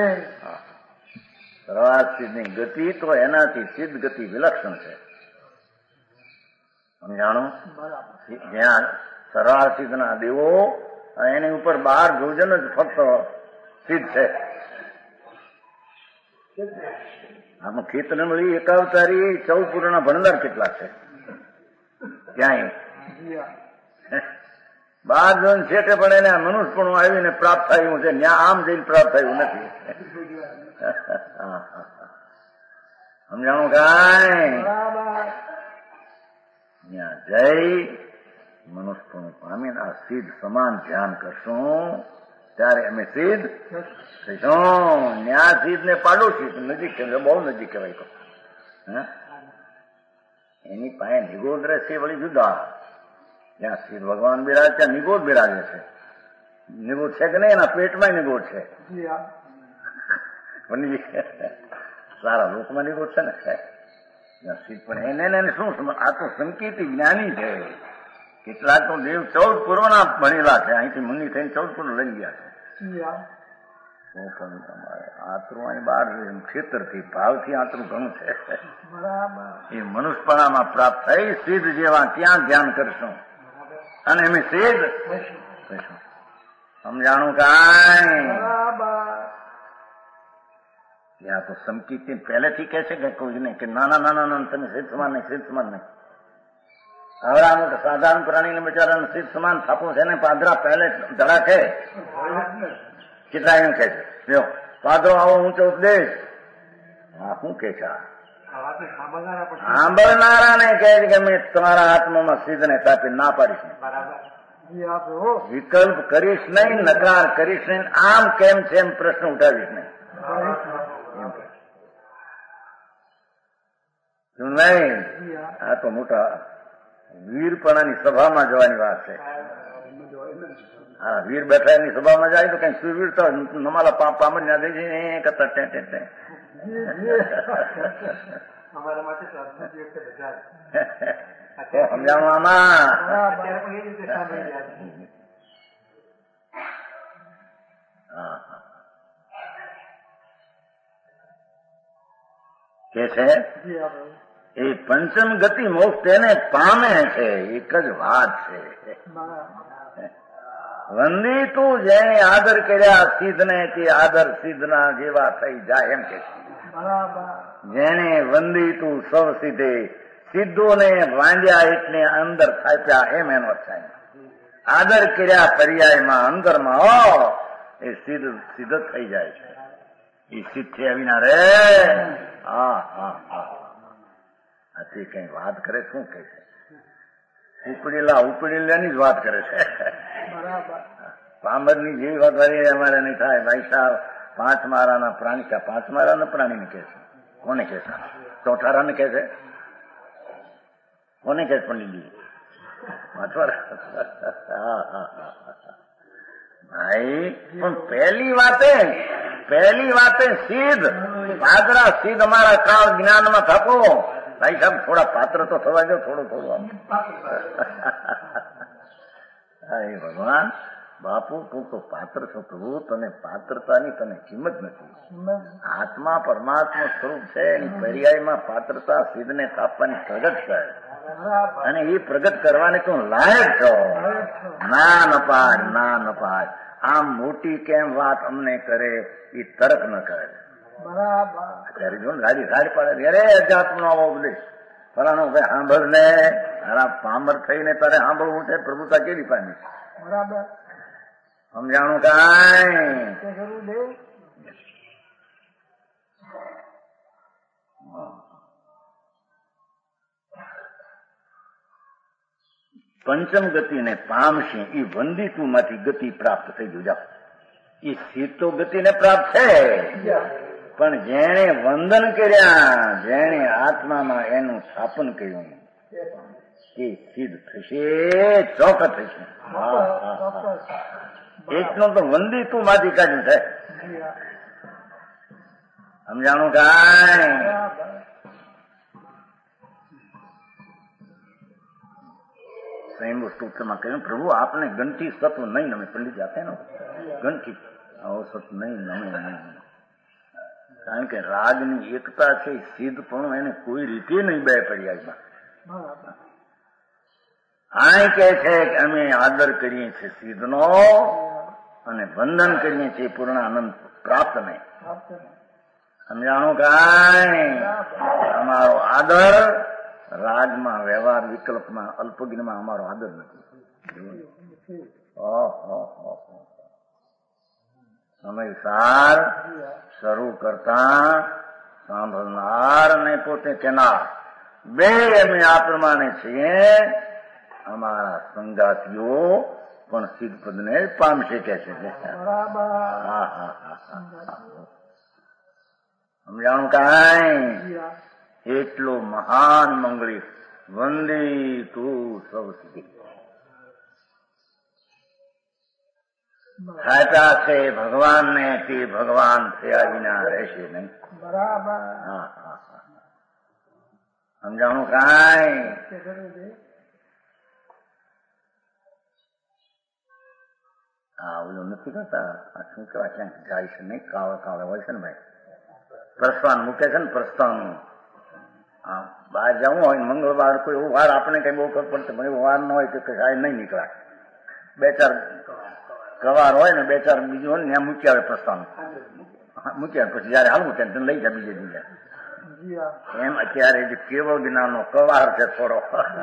સર્વાર્થ સિદ્ધની ગતિ તો એનાથી સિદ્ધ ગતિ વિલક્ષણ છે. સમજાણું. જ્યાં સર્વાર્થ સિદ્ધના દેવો એની ઉપર બાર જોજન જ ફક્ત સિદ્ધ છે. આમાં ખેતર મળી એકાવતારી ચૌદ પૂર્ણના ભણદાર કેટલા છે ક્યાંય બાર જણ છેટે પણ એને મનુષ્યપણું આવીને પ્રાપ્ત થયું છે. ત્યાં આમ જઈને પ્રાપ્ત થયું નથી. સમજાણું કાંઈ. ત્યાં જઈ મનુષ્યપણું પામીને આ સિદ્ધ સમાન ધ્યાન કરશું ત્યારે અમે સિદ્ધ થઈશું. ન્યા સિદ્ધ ને પાડોશી નજીક કહેવાય બહુ નજીક કહેવાય તો એની પાસે નિગોદ રહેશે વળી જુદા. જ્યાં સિદ્ધ ભગવાન બિરાજ ત્યાં નિગોદ બિરાજે છે. નિગોદ છે કે નહીં એના પેટમાં નિગોદ છે. સારા લોકમાં નિગોદ છે ને સિદ્ધ પણ એને એને શું આ તો સંકેતી જ્ઞાની છે. કેટલાક તો દેવ ચૌદ પૂર્વના ભણેલા છે. અહીંથી મુનિ થઈને ચૌદ પૂર્વ લઈ ગયા છે. તમારે આતરું અહીં બહાર ખેતરથી ભાવથી આતરું ઘણું છે. એ મનુષ્યપણામાં પ્રાપ્ત થઈ સિદ્ધ જેવા ત્યાં ધ્યાન કરશું અને એમ સિદ્ધ થઈશું. સમજાણું કાંઈ. ત્યાં તો સમકીતી પહેલેથી કે છે કે કોઈ નહીં કે નાના નાના નાના તમે સિદ્ધ સમાન નહીં સિદ્ધ સમાન નહીં. આવડા મોટા સાધારણ પ્રાણીને બિચારાને સિદ્ધ સમાન થાપું છે ને પાદરા પહેલે ધડા છે કેટલા એમ કે છે જો પાદરો આવો ઊંચો ઉપદેશ હા શું કે છે સાંભળનારા ને કહે છે કે મેં તમારા આત્મામાં સિદ્ધ ને તાપી ના પાડીશ વિકલ્પ કરીશ નહીં નકાર કરીશ નહીં આમ કેમ છે એમ પ્રશ્ન ઉઠાવીશ નહીં. નહીં આ તો મોટા વીરપણાની સભામાં જવાની વાત છે. હા વીર બેઠા એની સભામાં જાય તો કઈ સુવીરતા નમાલા પામર ના દે છે કરતા અમારા માટે પ્રાર્થના દિવસે બધા સમજાવું આમાં અત્યારે પણ એ રીતે સાંભળી રહ્યા છે કે છે એ પંચમ ગતિ મોક્ષ તેને પામે છે. એક જ વાત છે. વંદી તું જેને આદર કર્યા સિદ્ધ ને તે આદર સિદ્ધ ના જેવા થઈ જાય એમ કે જેને વંદી તું સૌ સીધે સિદ્ધો ને વાંડ્યા એટલે અંદર થાપ્યા એમ એનો થાય. આદર કર્યા પર્યાયમાં અંદરમાં હો એ સિદ્ધ સિદ્ધ થઈ જાય છે. એ સિદ્ધ છે વિના રે હા હા હા આથી કઈ વાત કરે શું કે છે ઉપડેલા ઉપડેલાની જ વાત કરે છે. પામર ની જેવી વાત વાળી અમારે નહીં થાય. ભાઈ સાહેબ પાંચ મારાના પ્રાણી છે. પાંચ મારાના પ્રાણીને કે છે કોને કે છે? ચોથારાને કે છે કોને કે છે? પંડિતજી ભાઈ પણ પહેલી વાતે પહેલી વાતે સિદ્ધ પાદરા સિદ્ધ અમારા કાળ જ્ઞાનમાં થકો. ભાઈ સાહેબ થોડા પાત્ર તો થવા દો થોડું થોડું. હા એ ભગવાન બાપુ તું તો પાત્ર છો પ્રભુ. તને પાત્રતાની તને કિંમત નથી. આત્મા પરમાત્મા સ્વરૂપ છે એની પર્યાયમાં પાત્રતા સિદ્ધને સ્થાપવાની પ્રગટ કરે અને એ પ્રગટ કરવાની તું લાયક છો. ના ન પાડ ના ન પાડ. આમ મોટી કેમ વાત અમને કરે એ તરક ન કરે. અત્યારે જો ને રાડી રાડ પાડે અરે અજાતનો આવો ઉપદેશ ફલાનો ભાઈ સાંભળ ને તારા પામર થઈને તારે સાંભળવું છે. પ્રભુતા કેવી પામી બરાબર સમજાણું કાંઈ પંચમ ગતિને પામશે એ વંદિતું માંથી ગતિ પ્રાપ્ત થઈ ગયું. જાઓ એ સીતો ગતિને પ્રાપ્ત છે પણ જેણે વંદન કર્યા જેણે આત્મામાં એનું સ્થાપન કર્યું એ સિદ્ધ થશે ચોક્કસ થશે. એટલું તો વંદિતું માંથી કાઢ્યું છે. સમજાણું કાંઈ સ્વયં સૂત્રમાં કહ્યું પ્રભુ આપને ગંઠી સત્વ નહીં નમે. પંડિત આપે ને ગંઠી આવો સત્વ નહીં નમે નહીં. કારણ કે રાગની એકતા છે સિદ્ધ પણ એને કોઈ રીતે નહીં બે પર્યાયમાં. આ કે છે કે અમે આદર કરીએ છીએ સિદ્ધનો અને વંદન કરીએ છીએ પૂર્ણાનંદ પ્રાપ્ત નહીં. સમજાણું કાંઈ અમારો આદર રાગમાં વ્યવહાર વિકલ્પમાં અલ્પજ્ઞમાં અમારો આદર નથી. સમયસાર શરૂ કરતા સાંભળનાર અને પોતે કેનાર બે અમે આ પ્રમાણે છીએ. અમારા સંગાતીઓ પણ સિદ્ધ પદને પામશે કે છે. સમજાણું કાંઈ એટલો મહાન મંગળી વંદી તું સૌ સિદ્ધિ સાચા છે ભગવાન ને તે ભગવાન થયા વિના રહેશે નહીં. બરાબર હા હા હા સમજાણું કાંઈ હા ઓલું નથી કરતા આ શું કેવાય ક્યાંક જાય છે નહીં કાવળ કાવળે હોય છે ને ભાઈ પ્રસ્થાન મૂકે છે ને પ્રસ્થાન. હા બહાર જવું હોય મંગળવાર કોઈ એવું વાર આપણે કઈ બહુ ખબર પડશે પણ એવું વાર ન હોય તો કઈ નહીં નીકળાય. બે ચાર કવાર હોય ને બે ચાર બીજું હોય ને ત્યાં મૂકી આવે પ્રસ્થાન મૂકી આવે પછી જયારે હાલવું ત્યારે લઈ જાય બીજે બીજા. એમ અત્યારે જે કેવળ જ્ઞાનનો કવાર છે થોડો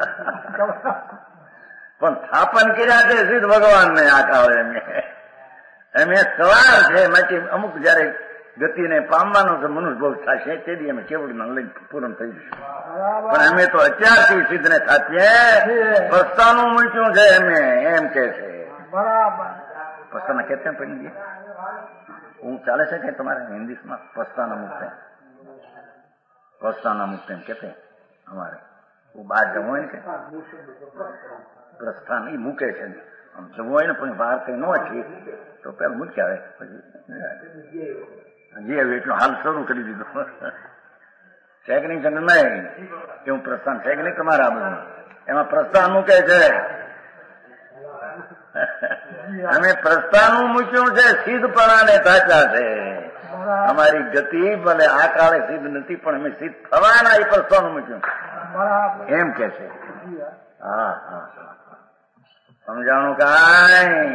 પણ સ્થાપન કર્યા છે સિદ્ધ ભગવાન ને આખા હોય એમ એ કવાર છે એમાંથી અમુક જયારે ગતિને પામવાનો છે મનુષ્ય ભોગ થશે તેથી અમે કેવળ જ્ઞાન લઈને પૂર્ણ થઈ જશું. પણ અમે તો અત્યારથી સિદ્ધ ને થાપીએ પ્રસ્તાનું મૂક્યું છે એમને એમ કે છે. બરાબર પસ્તાના કેતા પડી હું ચાલે છે કે તમારે હિન્દીમાં પસ્તાના મુક્ત પસ્તાના મુક્ત એમ કેતે અમારે હું બહાર જવું હોય ને કે પ્રસ્થાન એ મૂકે છે આમ જવું હોય ને પણ બહાર કઈ ન હોય તો પેલા મૂકી આવે પછી જે હવે એટલું હાલ શરૂ કરી દીધું. છે કે નહીં જંગલમાં એવું પ્રસ્થાન છે કે નહીં તમારા બધું એમાં પ્રસ્થાન મૂકે છે અમે પ્રસ્થાન મૂક્યું છે સિદ્ધપણાને સાચા છે અમારી ગતિ ભલે આ કાળે સિદ્ધ નથી પણ અમે સિદ્ધ થવાના એ પ્રસ્થાન મૂક્યું એમ કે છે હા હા સમજાણું કાંઈ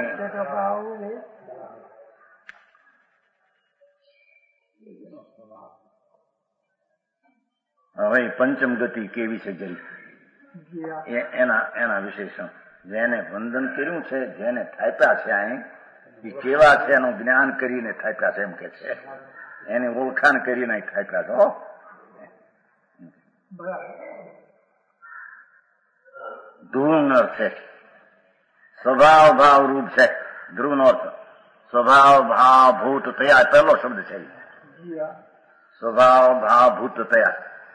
હવે પંચમ ગતિ કેવી છે જરી એના એના વિશેષણ જેને વંદન કર્યું છે જેને થાપ્યા છે અહીં એ કેવા છે એનું જ્ઞાન કરીને થાપ્યા છે એમ કે છે એની ઓળખાણ કરીને થાપ્યા છો ધ્રુવનો અર્થ છે સ્વભાવ ભાવ રૂપ છે ધ્રુવનો અર્થ સ્વભાવ ભાવ ભૂત તયા પહેલો શબ્દ છે स्वभाव भाव भूत तया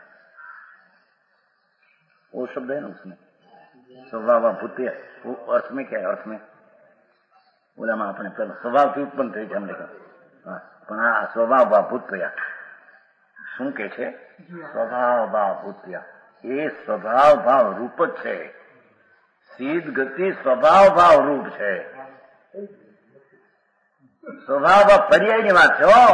वो शब्द है ना उसमें स्वभाव भूत वो अर्थ में क्या है अर्थ में बोला अपने पहले स्वभाव થી ઉત્પન્ન થઈ છે हमने कहा પણ આ સ્વભાવ ભાવ ભૂત તયા શું કે છે સ્વભાવ ભાવ ભૂત તયા એ સ્વભાવ ભાવ રૂપ જ છે સિદ્ધ ગતિ સ્વભાવ ભાવ રૂપ છે સ્વભાવ ભાવ પર્યાયની વાત છે હો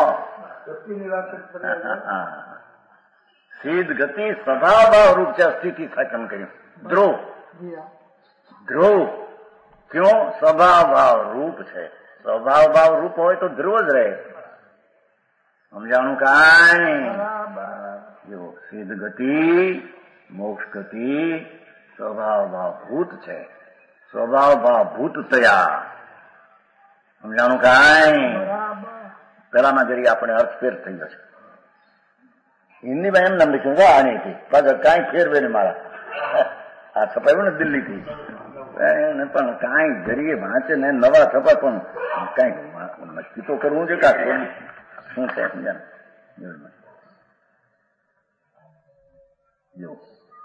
સિદ્ધ ગતિ સ્વભાવ ભાવ રૂપ છે સ્થિતિ સ્થાપન કર્યું ધ્રુવ ધ્રુવ ક્यों સ્વભાવ ભાવ રૂપ છે સ્વભાવ ભાવ રૂપ હોય તો ધ્રુવ જ રહે સમજાણું કાંઈ જો સિદ્ધ ગતિ મોક્ષ ગતિ સ્વભાવ ભાવ ભૂત છે સ્વભાવ ભાવ ભૂત તયા સમજાણું કાંઈ પેલામાં જરી આપણે અર્થ ફેર થઈ જશે હિન્દીમાં એમ નામ લખ્યું છે આનીથી પગ કાંઈ ફેરવે ને મારા આ છપાયું ને દિલ્હીથી પણ કાંઈ જરીએ વાંચે ને નવા છપા પણ કાંઈ નક્કી તો કરવું છે કા શું છે સમજા જો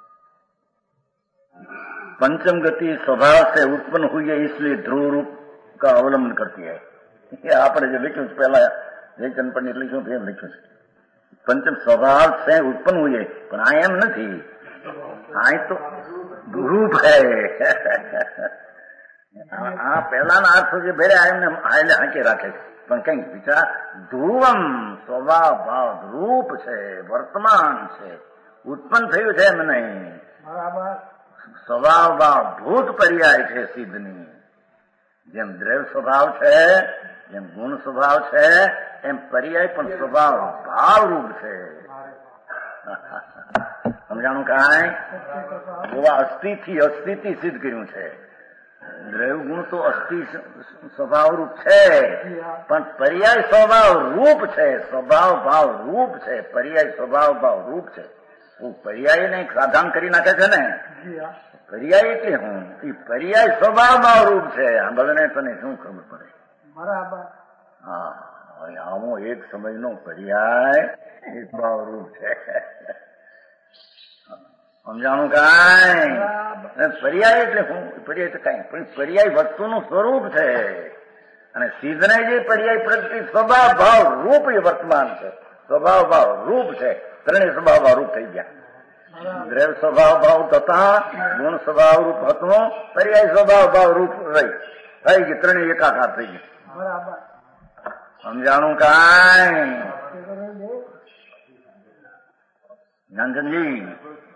पंचम गति स्वभाव से उत्पन्न हुई है इसलिए ध्रुव रूप का अवलंबन करती है ये आपने जो लिखी पहला लेखन पर लिखूं फिर लिखूं पंचम स्वभाव से उत्पन्न हुई है पर आ एम नहीं आ तो रूप है आ पहला अर्थ जो भेरे आयम ने आयले हाके राखे पण कई विचार ध्रुवम स्वभाव भाव रूप है वर्तमान है उत्पन्न थयुं छे एम नहीं बराबर સ્વભાવ ભાવ ભૂત પર્યાય છે સિદ્ધની જેમ દ્રવ્ય સ્વભાવ છે જેમ ગુણ સ્વભાવ છે એમ પર્યાય પણ સ્વભાવ ભાવ રૂપ છે સમજાણું કાંઈ જોવા અસ્થિ થી અસ્થિતિ સિદ્ધ કર્યું છે દ્રવ્ય ગુણ તો અસ્થિ સ્વભાવ રૂપ છે પણ પર્યાય સ્વભાવ રૂપ છે સ્વભાવ ભાવ રૂપ છે પર્યાય સ્વભાવ ભાવ રૂપ છે પર્યાય ને સાધાન કરી નાખે છે ને પર્યાય એટલે હું એ પર્યાય સ્વભાવ ભાવ રૂપ છે આ બધાને તને શું ખબર પડે બરાબર હા આવો એક સમયનો પર્યાય એક ભાવ રૂપ છે સમજાણું કાંઈ પર્યાય એટલે હું પર્યાય તો કાંઈ પણ પર્યાય વસ્તુનું સ્વરૂપ છે અને સિદ્ધને જે પર્યાય પ્રતિ સ્વભાવ ભાવ રૂપ એ વર્તમાન છે સ્વભાવ ભાવ રૂપ છે ત્રણેય સ્વભાવ ભાવ રૂપ થઈ ગયા દ્રવ્ય સ્વભાવ ભાવ તથા ગુણ સ્વભાવ રૂપ હતું પર્યાય સ્વભાવ ભાવ રૂપ રહી થઈ ગઈ ત્રણેય એકાકાર થઈ ગઈ સમજાણું કાંઈ જ્ઞાનચંદજી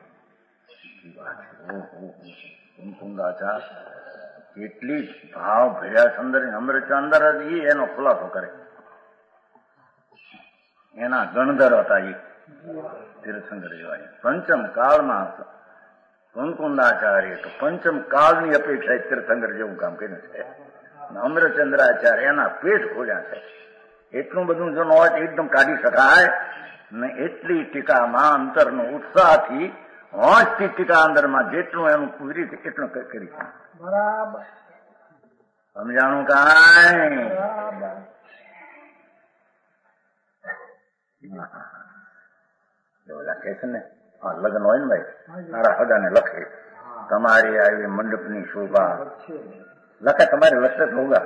કુંદાચાર એટલી ભાવ ભર્યા અંદર અમૃત અંદર જ એનો ખુલાસો કરે એના ગણધર હતા એ તીર્થંકર જેવા પંચમ કાળમાં કુંકુંદાચાર્ય તો પંચમ કાળની અપેક્ષા તીર્થંકર જેવું કામ કર્યું છે અમરચંદ્રાચાર્ય એના પેટ ખોલ્યા છે એટલું બધું જો ન હોય તો એકદમ કાઢી શકાય ને એટલી ટીકામાં અંતરનો ઉત્સાહથી હોંચથી ટીકા અંદરમાં જેટલું એનું પૂરી એટલું કરી બરાબર સમજાણું કાંઈ લખે છે ને હા લગ્ન હોય ને ભાઈ તારા હગાને લખે તમારી આવી મંડપની શોભા લખે તમારે લખે તો હોગા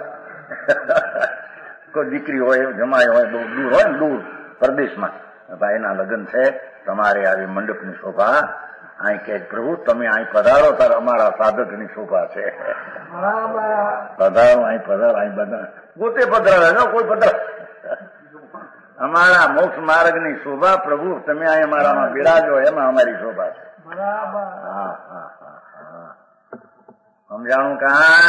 કોઈ દીકરી હોય જમાય હોય બહુ દૂર હોય ને દૂર પરદેશમાં ભાઈના લગ્ન છે તમારે આવી મંડપની શોભા અહીં કે પ્રભુ તમે અહીં પધારો તાર અમારા સાધકની શોભા છે. પધારો અહીં પધારો અહીં બધા પોતે પધરાવે ને કોઈ પધરા અમારા મોક્ષ માર્ગની શોભા પ્રભુ તમે અહીં અમારામાં બિરાજો એમાં અમારી શોભા છે. હા હા હા હા સમજાણું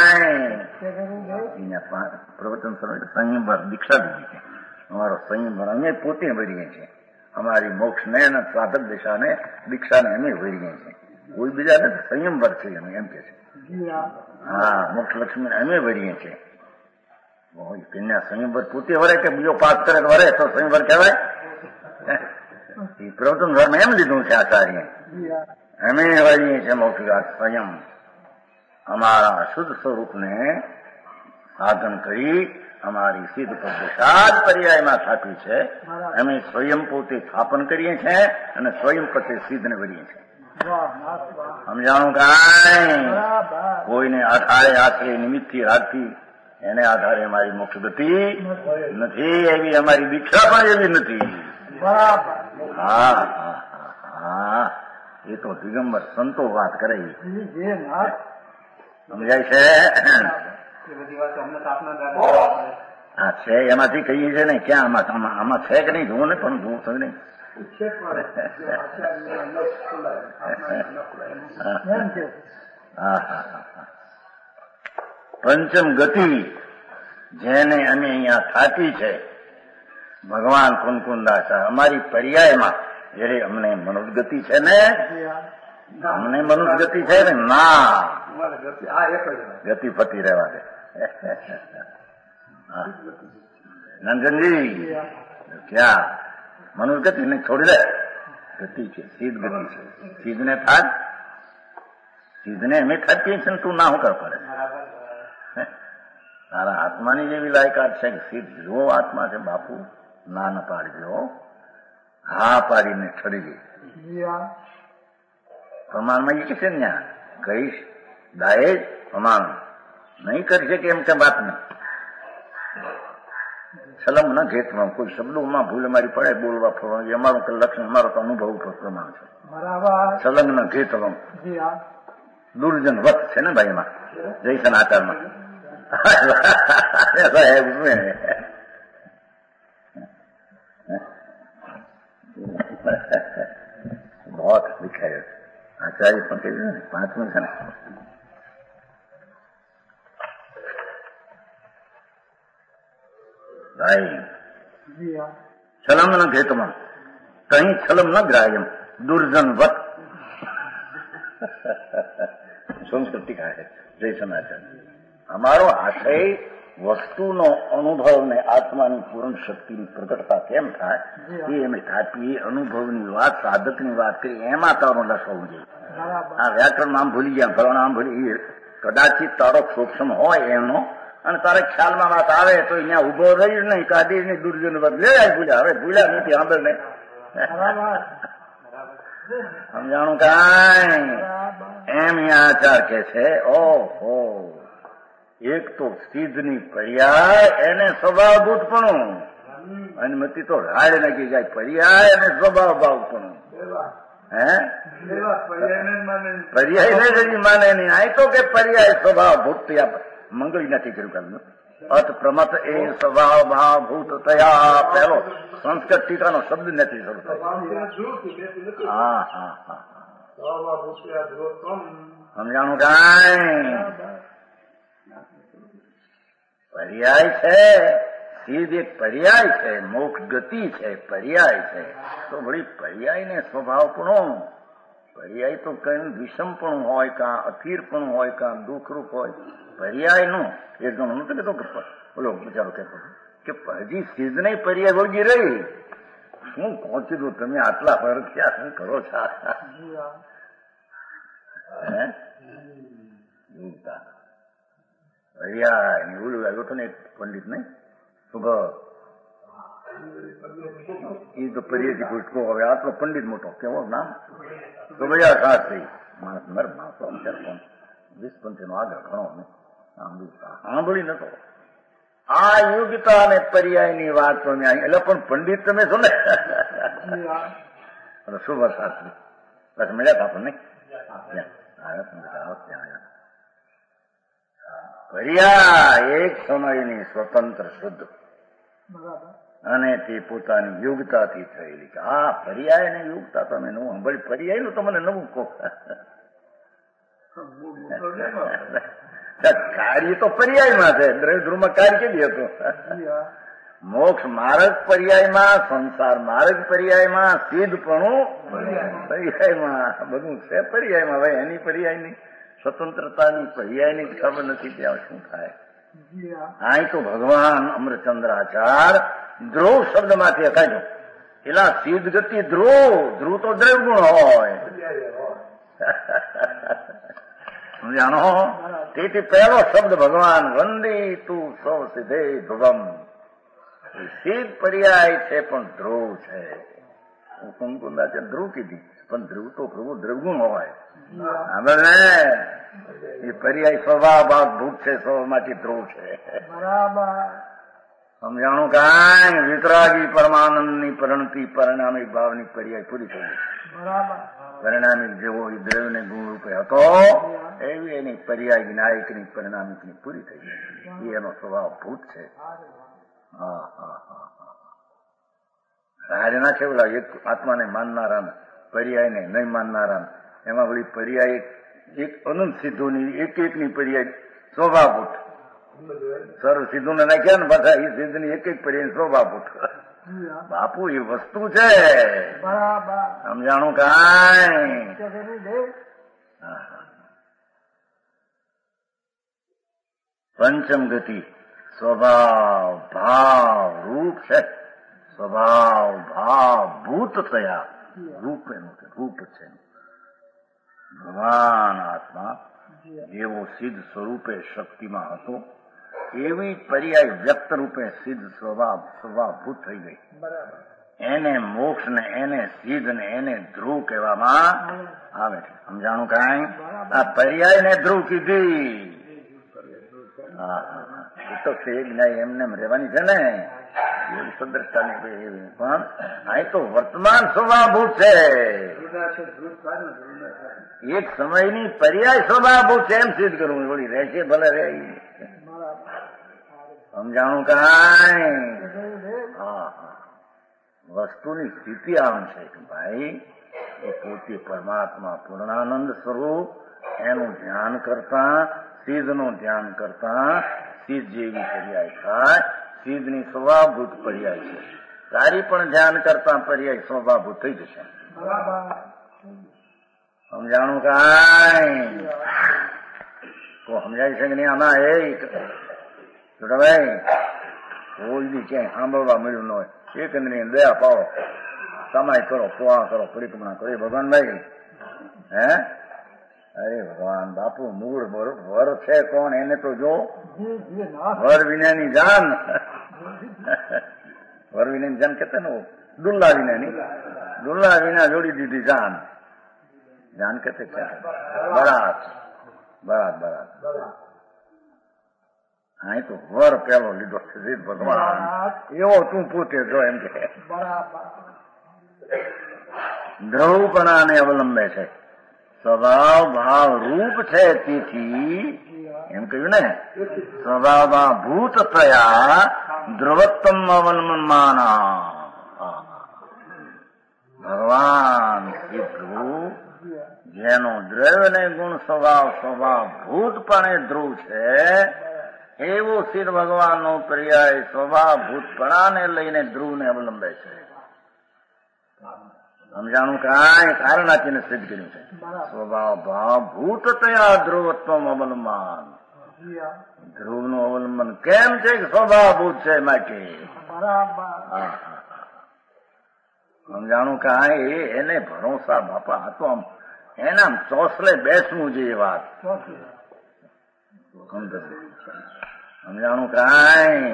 કાંઈ પ્રવચન સંયમભર દીક્ષા દીધી છે. અમારો સંયમભર અમે પોતે ભરીએ છીએ. અમારી મોક્ષને અને સાધક દિશાને દીક્ષાને અમે ભરીએ છીએ. કોઈ બીજા નથી, સંયમભર છે અમે એમ કે છે. હા મોક્ષ લક્ષ્મી અમે ભરીએ છીએ. કન્યા સંયમભર પોતે વરે કે બીજો પાસ કરે વરે તો સંયમભર કહેવાય. એ પ્રવચન ધર્મ એમ લીધું છે આચાર્ય. અમે ભરીએ છીએ મોક્ષ સંયમ. અમારા શુદ્ધ સ્વરૂપને સાધન કરી અમારી સિદ્ધ પદ્ધતિ પર્યાયમાં સ્થાપી છે. અમે સ્વયં પોતે સ્થાપન કરીએ છીએ અને સ્વયં પોતે સિદ્ધને ભરીએ છીએ. સમજાણું કાંઈ કોઈને આધારે આશરે નિમિત્તથી રાખતી એને આધારે અમારી મોક્ષ ગતિ નથી. એવી અમારી દીક્ષા પણ એવી નથી. હા હા હા એ તો દિગંબર સંતો વાત કરે સમજાય છે. હા છે એમાંથી કહીએ છે ને ક્યાં આમાં આમાં છે કે નહીં જોવું ને પણ જોવું થયું નહીં. પંચમ ગતિ જેને અમે અહીંયા થાતી છે ભગવાન કુનકુંદાસા અમારી પર્યાયમાં જયારે અમને મનુષ્યગતિ છે ને અમને મનુષ્યગતિ છે ને ના ગતિ ફતી રહેવા દે. નંદનજી ક્યાં મનુષ્ય ગતિ ને છોડી દે. ગતિ છે સિદ્ધ ગતિ છે. સિદ્ધ ને થાજ સિદ્ધ ને અમે થતી છે તું ના હું કર પડે. તારા આત્માની જેવી લાયકાત છે કે સિદ્ધ જો આત્મા છે બાપુ ના ન પાડજો. હા પાડીને છડી ગઈ પ્રમાણમાં એ કે છે ને કહીશ દાયેજ પ્રમાણ નહીં કરી શકે એમ કે વાત નહીં. સલમ ન ઘેટમાં કોઈ શબ્દોમાં ભૂલ અમારી પડે બોલવા ફરવા અમારું લક્ષણ અમારો તો અનુભવ ઉપર પ્રમાણ છે. સલંગ ન ઘેટવા દુર્જન વત છે ને ભાઈ એમાં જયસન આચારમાં સાહેબ बहुत दिखाया आचार्य પણ કહ્યું ને પાંચમું છે ને છલમ ન ઘેતમાં કहीं છલમ ન ગ્રાહ્યમ દુર્જન વત સંસ્કૃતિ કહે જય સમાચાર. અમારો આશય વસ્તુનો અનુભવ ને આત્માની પૂર્ણ શક્તિની પ્રગટતા કેમ થાય એ અમે થાપીએ. અનુભવની વાત સાધકની વાત કરી એમાં તારો લસ હોવું જોઈએ. આ વ્યાકરણ આમ ભૂલી ગયા ફલાણા આમ ભૂલી કદાચિત તારો સૂક્ષ્મ હોય એનો અને તારે ખ્યાલમાં વાત આવે તો અહીંયા ઉભો રહી નહીં કાઢી ની દુર્જન બદલે ભૂલ્યા હવે ભૂલ્યા નથી આંબળ ને સમજાણું કાંઈ એમ આચાર કે છે. ઓહો એક તો સિદ્ધની પર્યાય એને સ્વભાવભૂતપણું અનુમતિ તો રાડ નાખી જાય પર્યાય અને સ્વભાવ ભાવપણું. હે પર્યાય ને જરી માને નહીં. આ તો કે પર્યાય સ્વભાવ ભૂત મંગળી નથી કર્યું કાલનું અત પ્રમત એ સ્વભાવ ભાવ ભૂત તયા પહેલો સંસ્કૃત ટીકાનો શબ્દ નથી શરૂ થાય. હા હા હા સમજાણું કાંઈ પર્યાય છે. સિદ્ધ એક પર્યાય છે. મોક્ષ ગતિ છે પર્યાય છે. તો વળી પર્યાય ને સ્વભાવપણું પર્યાય તો કઈ વિષમપણું હોય કાં અથીરપણું હોય કાં દુઃખરૂપ હોય. પર્યાય નું એક જણો નતો કહેતો કે બોલો બિચારો કહેતો કે હજી સિદ્ધ નહીં પર્યાય વળગી રહી. શું પહોંચી દો તમે આટલા ફરક થયા શું કરો છો? હે પર્યાય ને ઓલું આવ્યો હતો ને એક પંડિત નહીં શુભ એ તો પર્યાયથી પૂછતો હવે આટલો પંડિત મોટો કેવો નામ તો બધા શાસ્ત્રી માણસ નર માણસો વીસ પંચનો આગળ ઘણો સાંભળી નતો. આ યોગ્યતા અને પર્યાયની વાત તો એટલે પણ પંડિત તમે છો ને શુભ શાસ્ત્રી બસ મળ્યા હતા આપણને પર્યાય એક સમયની સ્વતંત્ર શુદ્ધ અને તે પોતાની યોગતાથી થયેલી. આ પર્યાય ને યોગતા તમે નવું સાંભળી, પર્યાય નું તો મને નવું કહો. કાર્ય તો પર્યાયમાં છે, દ્રવ્ય ધ્રુવમાં કાર્ય કેવી હતું? મોક્ષ માર્ગ પર્યાયમાં, સંસાર માર્ગ પર્યાયમાં, સિદ્ધપણું પર્યાયમાં, બધું છે પર્યાયમાં. ભાઈ એની પર્યાયની સ્વતંત્રતાની પર્યાયની ખબર નથી ત્યાં શું થાય. અહીં તો ભગવાન અમરચંદ્રાચાર ધ્રુવ શબ્દ માંથી હકાયો. એલા સિદ્ધ ગતિ ધ્રુવ, ધ્રુવ તો દ્રવ્ય ગુણ હોય. સમજાણો? તેથી પહેલો શબ્દ ભગવાન વંદી તું સૌ સિદ્ધે ધ્રુવમ. સિદ્ધ પર્યાય છે પણ ધ્રુવ છે. હું કંકુંદા છે ધ્રુવ કીધી, પણ ધ્રુવ તો પ્રભુ દ્રવગુણ હોય. ને એ પર્યાય સ્વભાવ ભાવ ભૂત છે, સ્વભાવમાંથી ધ્રુવ છે. સમજાણું? કાંઈ વિતરાગી પરમાનંદની પરિણતિ પરિણામી ભાવની પર્યાય પૂરી થઈ ગઈ. પરિણામી જેવો એ દ્રવ્યને ગુણ રૂપે હતો એવી એની પર્યાય વિનાયકની પરિણામિકની પૂરી થઈ ગઈ. એ એનો સ્વભાવ ભૂત છે. હા હા હા રાજના છે ઓલા એક આત્માને માનનારા, પર્યાયને નહીં માનનારા. એમાં વળી પર્યાય એક અનંત સિદ્ધોની એક એકની પર્યાય સ્વભાવભૂત. સર્વ સિદ્ધો ને નાખ્યા ને પાછા એ સિદ્ધની એક એક પર્યાય સ્વભાવભૂત. બાપુ એ વસ્તુ છે. સમજાણું? કાંઈ પંચમ ગતિ સ્વભાવ ભાવ રૂપ છે. સ્વભાવ ભાવ ભૂત થયા, રૂપ એનું છે, રૂપ છે. ભગવાન આત્મા જેવો સિદ્ધ સ્વરૂપે શક્તિમાં હતો એવી પર્યાય વ્યક્ત રૂપે સિદ્ધ સ્વભાવ સ્વભાવભૂત થઈ ગઈ. એને મોક્ષ ને એને સિદ્ધ ને એને ધ્રુવ કહેવામાં આવે છે. સમજાણું? કાંઈ આ પર્યાય ને ધ્રુવ કીધી. હા એ તો છે જ્ઞાય એમને એમ રહેવાની છે ને સદ્રષ્ટાની, પણ અહીં તો વર્તમાન સ્વભાવભૂત છે. એક સમયની પર્યાય સ્વભાવભૂત છે એમ સિદ્ધ કરવું વળી રહેશે ભલે રહે. સમજાણું? કાંઈ હા હા વસ્તુની સ્થિતિ આમ છે કે ભાઈ એ પોતે પરમાત્મા પૂર્ણાનંદ સ્વરૂપ, એનું ધ્યાન કરતા સિદ્ધનું ધ્યાન કરતા સિદ્ધ જેવી પર્યાય થાય. સિદ્ધની સ્વભાવભૂત પર્યાય છે. તારી પણ ધ્યાન કરતા પર્યાય સ્વભાવભૂત થઈ જશે. સમજાણું? કાંઈ તો સમજાય છે કે નહીં? આમાં એ ભાઈ કોઈ બી ક્યાંય સાંભળવા મળ્યું ન હોય. એક અંદરની દયા પાડો, કમાઈ કરો, પોવા કરો, પરિક્રમણા કરો. ભગવાન ભાઈ હે અરે ભગવાન બાપુ મૂળ વર છે કોણ એને તો જો. વર વિનાની જાન, વર વિનાની જાન કેતા ને દુલ્લા વિનાની, દુલ્લા વિના જોડી દીધી જાન. જાન કેતે ક્યાં બરાત બરાત બરાત. હા તો વર પેલો લીધો છે સિદ્ધ ભગવાન. એવો તું પોતે જો એમ કે દ્રવપણાને અવલંબે છે. સ્વભાવ ભાવ રૂપ છે. તેથી એમ કહ્યું ને સ્વભાવ ભાવ ભૂત થયા ધ્રુવત્તમ અવલંબમાના. ભગવાન ધ્રુવ જેનો દ્રવ્ય ને ગુણ સ્વભાવ સ્વભાવ ભૂતપણે ધ્રુવ છે એવો સિદ્ધ ભગવાન નો પર્યાય સ્વભાવ ભૂતપણાને લઈને ધ્રુવ ને અવલંબે છે. સમજાણું? કાંઈ કારણ આપીને સિદ્ધ કર્યું છે. સ્વભાવ ભાવ ભૂત તયા ધ્રુવત્વ અવલંબન. ધ્રુવ નું અવલંબન કેમ છે કે સ્વભાવ ભૂત છે માટે. સમજાણું? કાંઈ એને ભરોસા બાપા હતો આમ એના ચોસલે બેસવું જોઈએ વાત. સમજાણું? કાંઈ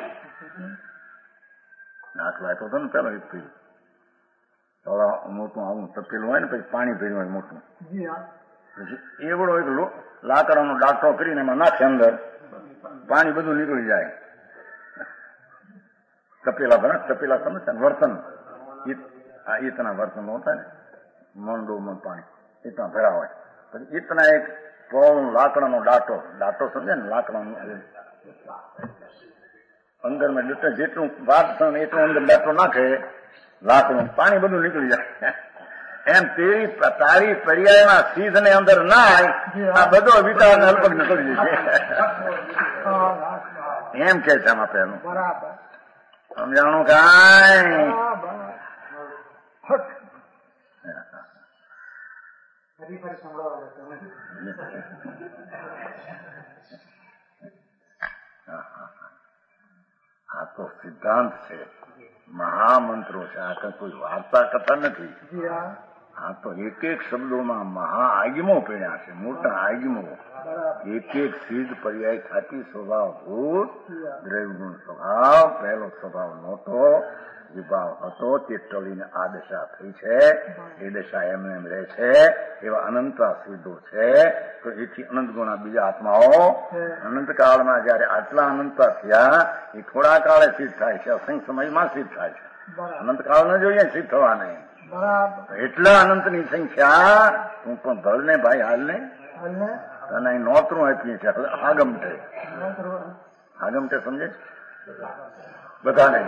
દાખલા તો ને પેલો એક પી મોટું આવું તપેલું હોય ને પછી પાણી ભર્યું હોય મોટું, પછી એવડો એક લાકડાનો ડાટો કરીને એમાં નાખે અંદર, પાણી બધું નીકળી જાય. તપેલા ભરે તપેલા સમજતા ને વર્તન हाँ इतना बर्तन होता है मन दो मन पानी इतना भरा हुआ है इतना एक पौन लाकड़ा नो डाटो डाटो समझे ने लाकड़ा अंदर में जितने જેટલું વાસણ એટલું અંદર ડાટો નાખે લાકડું પાણી બધું નીકળી જાય એમ તેરી તારી પર્યાયના સીધ ને અંદર નાય આ બધો વિચાર ને અલ્પક નીકળી જશે એમ કે છે આમાં પેલું સમજાણું કાંઈ આ તો સિદ્ધાંત છે મહામંત્રો છે આ કઈ કોઈ વાર્તા કથા નથી આ તો એક એક શબ્દોમાં મહા આગમો પીડ્યા છે મોટા આગમો એક એક સિદ્ધ પર્યાય ખાતી સ્વભાવ ભૂત દ્રવ્યગુણ સ્વભાવ પહેલો સ્વભાવ નહોતો વિભાવ હતો તે ટળીને આ દશા થઈ છે એ દશા એમને એમ રહે છે એવા અનંતા સિદ્ધો છે તો એથી અનંત ગુણા બીજા આત્માઓ અનંત કાળમાં જયારે આટલા અનંતા થયા એ થોડા કાળે સિદ્ધ થાય છે અસંખ્ય સમયમાં સિદ્ધ થાય છે અનંત કાળ ન જોઈએ સિદ્ધ થવા નહીં એટલા અનંતની સંખ્યા તું પણ ધળ ને ભાઈ હાલ ને અને નોતરું આપીએ છે આગમટે આગમટે સમજે બધાને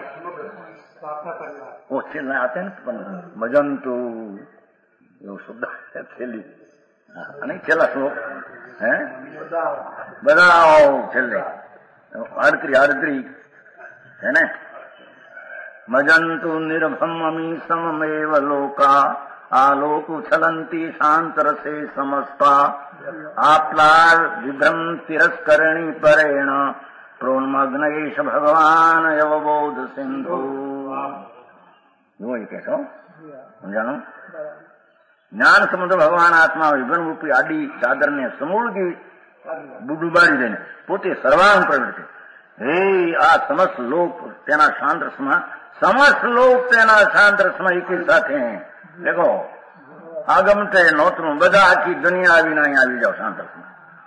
ઓછી આતે ને પણ મજંતુ એવો શબ્દ છેલ્લી અને છેલ્લા શ્લોક હે બધા છેલ્લે આડત્રી આડત્રી છે ને મજંતુ નિર્ભમ અમી સમમેવ લોકા આ લોકો છલંતી શાંત રસે સમસ્તા આપલા વિભ્રમ તિરસ્કરણી પરેણ પ્રોન્મગ્નયેશ ભગવાન અવબોધ સિંધુ એવું કે છો સમજાણું જ્ઞાન સમુદ્ર ભગવાન આત્મા વિભ્રમ રૂપી આડી ચાદરને સમૂળગી ડૂબાડી દઈને પોતે સર્વાંગ પ્રવૃત્તિ હે આ સમસ્ત લોક તેના શાંત રસમાં સમસ્ત લોક તેના શાંત રસમાં એક સાથે દેખો આગમતે નોતરું બધા આખી દુનિયા આવીને અહીંયા આવી જાઓ શાંત રસમાં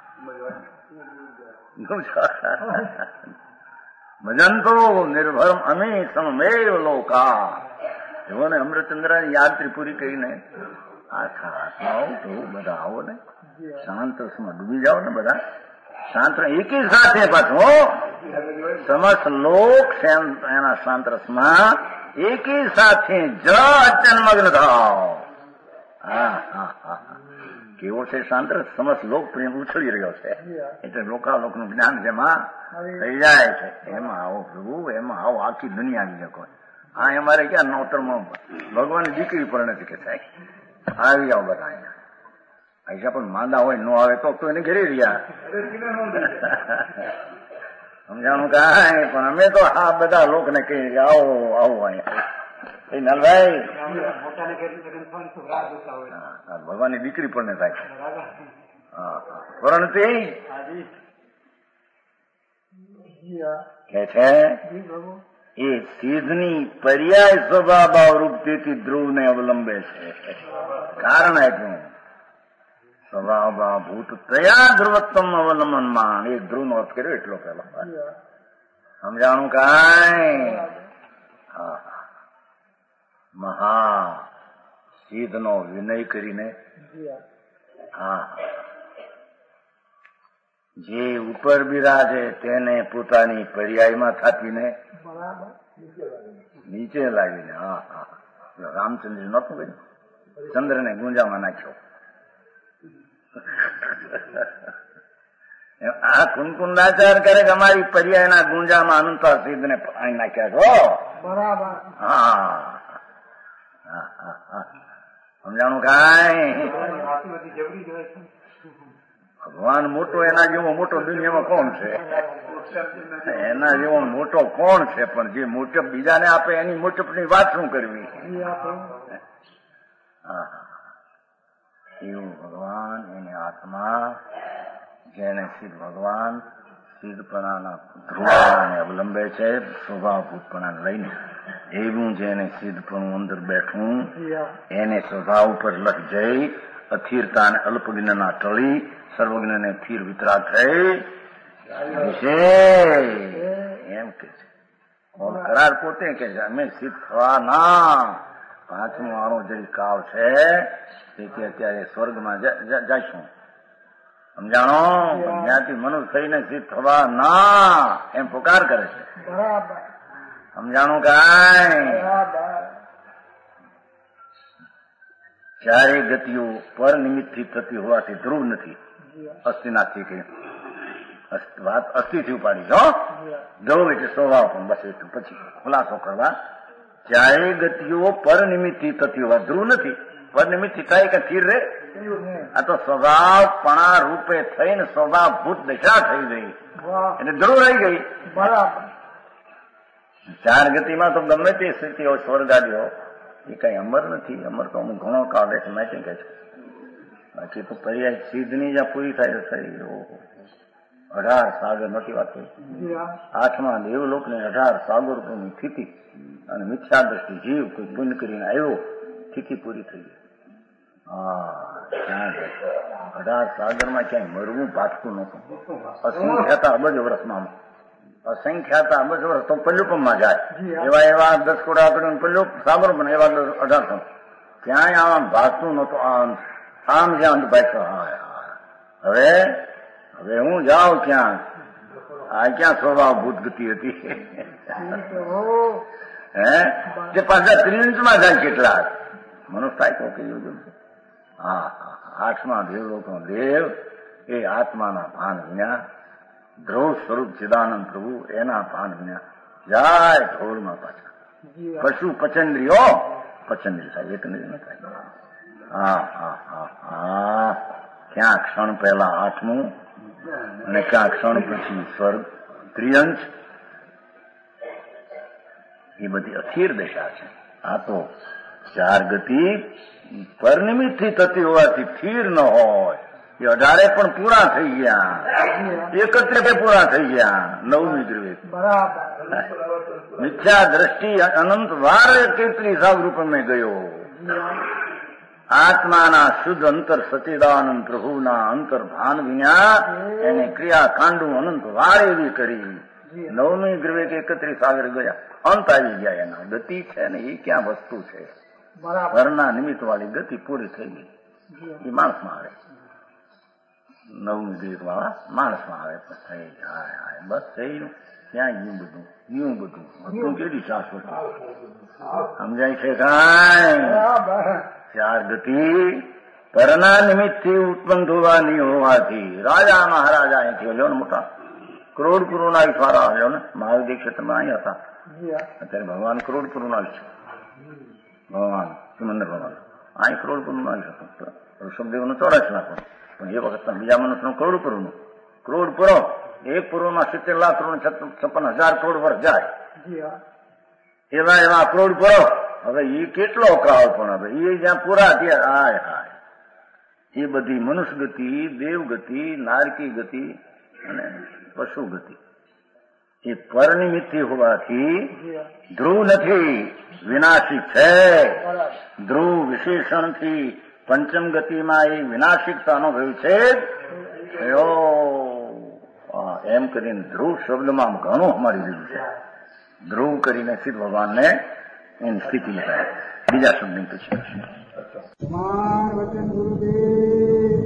મજંતો નિર્ભરમ અમે સમમેવ લોકા એવો ને અમૃતચંદ્ર યાત્રી પૂરી કરીને આખા આત્માઓ તો બધા આવો ને શાંત રસમાં ડૂબી જાઓ ને બધા શાંત એકી સાથે પાછું સમસ્ત લોક એના શાંત રસમાં એકી સાથે જ અચન્મગ્ન થાવ હા હા હા કેવો છે શાંત રસ સમસ્ત લોક પ્રેમ ઉછળી રહ્યો છે એટલે લોકાલોક નું જ્ઞાન જેમાં થઈ જાય છે એમાં આવો પ્રભુ એમાં આવો આખી દુનિયા આવી શકો આ અમારે ક્યાં નોતરમાં ભગવાનની દીકરી પર નથી કે થાય આવી જાઓ બધા અહીંયા પૈસા પણ માંદા હોય ન આવે તો એને ઘેરી રહ્યા સમજાણું કાંઈ પણ અમે તો આ બધા લોકોને કહી આવો આવો અહીંયા નલભાઈ ભગવાનની દીકરી પણ ને થાય પરંતુ કે છે એ સિદ્ધની પર્યાય સ્વભાવ રૂપથી ધ્રુવને અવલંબે છે કારણ આપ્યું સ્વભાવ ભાવ ભૂત તયા ધ્રુવત્તમ અવલંબનમાં એ ધ્રુવ નો અર્થ કર્યો એટલો પેલો સમજાણું કાંઈ હા મહા સિદ્ધ નો વિનય કરીને હા જે ઉપર બિરાજે તેને પોતાની પર્યાયમાં થાપીને નીચે લાવીને હા હા રામચંદ્ર નતું કહ્યું ચંદ્રને ગુંજામાં નાખ્યો આ કુંકુંદાચાર કરે કે અમારી પર્યાયના ગુંજામાં અનંતા સિદ્ધ ને પાણી નાખ્યા છો બરાબર હા સમજાણું કાંઈ ભગવાન મોટો એના જેવો મોટો દુનિયામાં કોણ છે એના જેવો મોટો કોણ છે પણ જે મોટપ બીજાને આપે એની મોટપની વાત શું કરવી એવું ભગવાન એને આત્મા જેને સિદ્ધ ભગવાન સિદ્ધપણાના ધ્રુવને અવલંબે છે સ્વભાવભૂતપણાને લઈને એવું જેને સિદ્ધપણું અંદર બેઠું એને સ્વભાવ ઉપર લખ જઈ અથિરતા અને અલ્પજ્ઞના ટળી સર્વજ્ઞને સ્થિર વિતરાગ થઈ એમ કે છે કરાર પોતે કે છે અમે સિદ્ધ થવાના પાંચમો આરો જરી કાવ છે તેથી અત્યારે સ્વર્ગમાં જઈશું. સમજાણો? જ્ઞાતિ મનુષ્ય થઈને સિદ્ધ થવા ના એમ પુકાર કરે છે. સમજાણું કાંઈ? ચારે ગતિઓ પર નિમિત્તથી થતી હોવાથી ધ્રુવ નથી. અસ્થિનાથી કે વાત અસ્થિથી ઉપાડી છો. ધ્રુવ એટલે સ્વભાવ પણ બસ એટલું પછી ખુલાસો કરવા. ચારે ગતિઓ પર નિમિત્તથી થતી હોવા ધ્રુવ નથી. પર નિમિત્તથી થાય કે સ્થિર રે? આ તો સ્વભાવપણા રૂપે થઈને સ્વભાવભૂત દશા થઈ ગઈ એટલે ધ્રુવ રહી ગઈ. બરાબર. ચાર ગતિમાં તો ગમે તે સ્થિતિ હોય સ્વર્ગાદીઓ એ કઈ અમર નથી. અમર તો અમુક ઘણો કાળ રહે છે મેચિંગ કહે છે. બાકી તો પર્યાય સિદ્ધની જ્યાં પૂરી થાય થઈ અઢાર સાગર નથી વાત કરી. આઠમા દેવલોકને અઢાર સાગરોની સ્થિતિ અને મિથ્યા દ્રષ્ટિ જીવ કોઈ પુણ્ય કરીને આવ્યો સ્થિતિ પૂરી થઈ ગઈ. હા ક્યાં અઢાર સાગરમાં ક્યાંય મરવું ભાટકું નહોતું. અસંખ્યાતા અબજ વર્ષમાં અસંખ્યાતા અબજ વર્ષ તો પલ્લુપમાં જાય એવા એવા દસ કોડા આકડે પલ્લુપ સાગર પણ એવા અઢારસો ક્યાંય આમ ભાગતું નહોતું. આમ આમ જ્યાં ભાઈ હવે હવે હું જાઉં ક્યાં? આ ક્યાં સ્વભાવ ભૂત ગતિ હતી હે તે પાછા ત્રિંચમાં જાય કેટલાક મનુષ્ય થાય તો કે યોગ્ય. હા આઠમા દેવ લોકો દેવ એ આત્માના ભાન વિના ધ્રુવ સ્વરૂપ ચિદાનંદ પ્રભુ એના ભાન વિના જાય ઢોળમાં પાછા પશુ પચંદ્રીઓ પચંદ્રી થાય એક નહીં થાય. હા હા હા હા ક્યાં ક્ષણ પહેલા આઠમું અને ક્યાં ક્ષણ પછી સ્વર્ગ ત્રિઅંશ એ બધી અસ્થિર દશા છે. આ તો ચાર ગતિ પરનિમિત્તથી થતી હોવાથી સ્થિર ન હોય. એ અઢારે પણ પૂરા થઈ ગયા, એકત્રે પૂરા થઈ ગયા. નવમી ધ્રુવે મિથ્યા દ્રષ્ટિ અનંત વાર કેટલી સાવ રૂપ મેં ગયો. આત્માના શુદ્ધ અંતર સચિદાનંદ પ્રભુના અંતર ભાન વિના એને ક્રિયા કાંડું અનંત વાર એવી કરી. નવમી ધ્રુવે કે એકત્રીસ સાગર ગયા, અંત આવી ગયા. એના ગતિ છે ને એ ક્યાં વસ્તુ છે? ઘરના નિમિત્ત વાળી ગતિ પૂરી થઈ ગઈ. એ માણસમાં આવે, નવમી ધ્રુવ વાળા માણસમાં આવે. થઈ જાય હાય બસ થયું. ક્યાં યું બધું યું બધું બધું કેવી શાશ્વત સમજાય છે કાંઈ? ચાર ગતિ પરના નિમિત્તથી ઉત્પન્ન થવાની હોવાથી રાજા મહારાજા અહીંથી હલ્યો ને મોટા કરોડપુરોના ઈશ્વરા હલ્યો ને મહાવીર ક્ષેત્રમાં અહીં હતા. અત્યારે ભગવાન કરોડપુરોના છે. ભગવાન સિમંદર ભગવાન અહીં કરોડપુરનું આવી હતું. ઋષભદેવનું ચોરાસી લાખ પણ એ વખત બીજા મનુષ્યનું કરોડપુરોનું કરોડપુરો એક પૂર્વમાં સિત્તેર લાખ કરોડ છપ્પન હજાર કરોડ વર્ષ જાય એવા એવા કરોડ પૂરો. હવે એ કેટલો કાળ પણ હવે એ જ્યાં પૂરા થયા હાય હાય એ બધી મનુષ્ય ગતિ, દેવ ગતિ, નારકી ગતિ અને પશુ ગતિ એ પરનિમિત્તિ હોવાથી ધ્રુવ નથી, વિનાશિક છે. ધ્રુવ વિશેષણથી પંચમ ગતિમાં એ વિનાશિકતા અનુભવી છે. એમ કરીને ધ્રુવ શબ્દમાં ઘણું અમારી દીધું છે. ધ્રુવ કરીને સિદ્ધ ભગવાનને એની સ્થિતિ થાય. બીજા શબ્દ પછી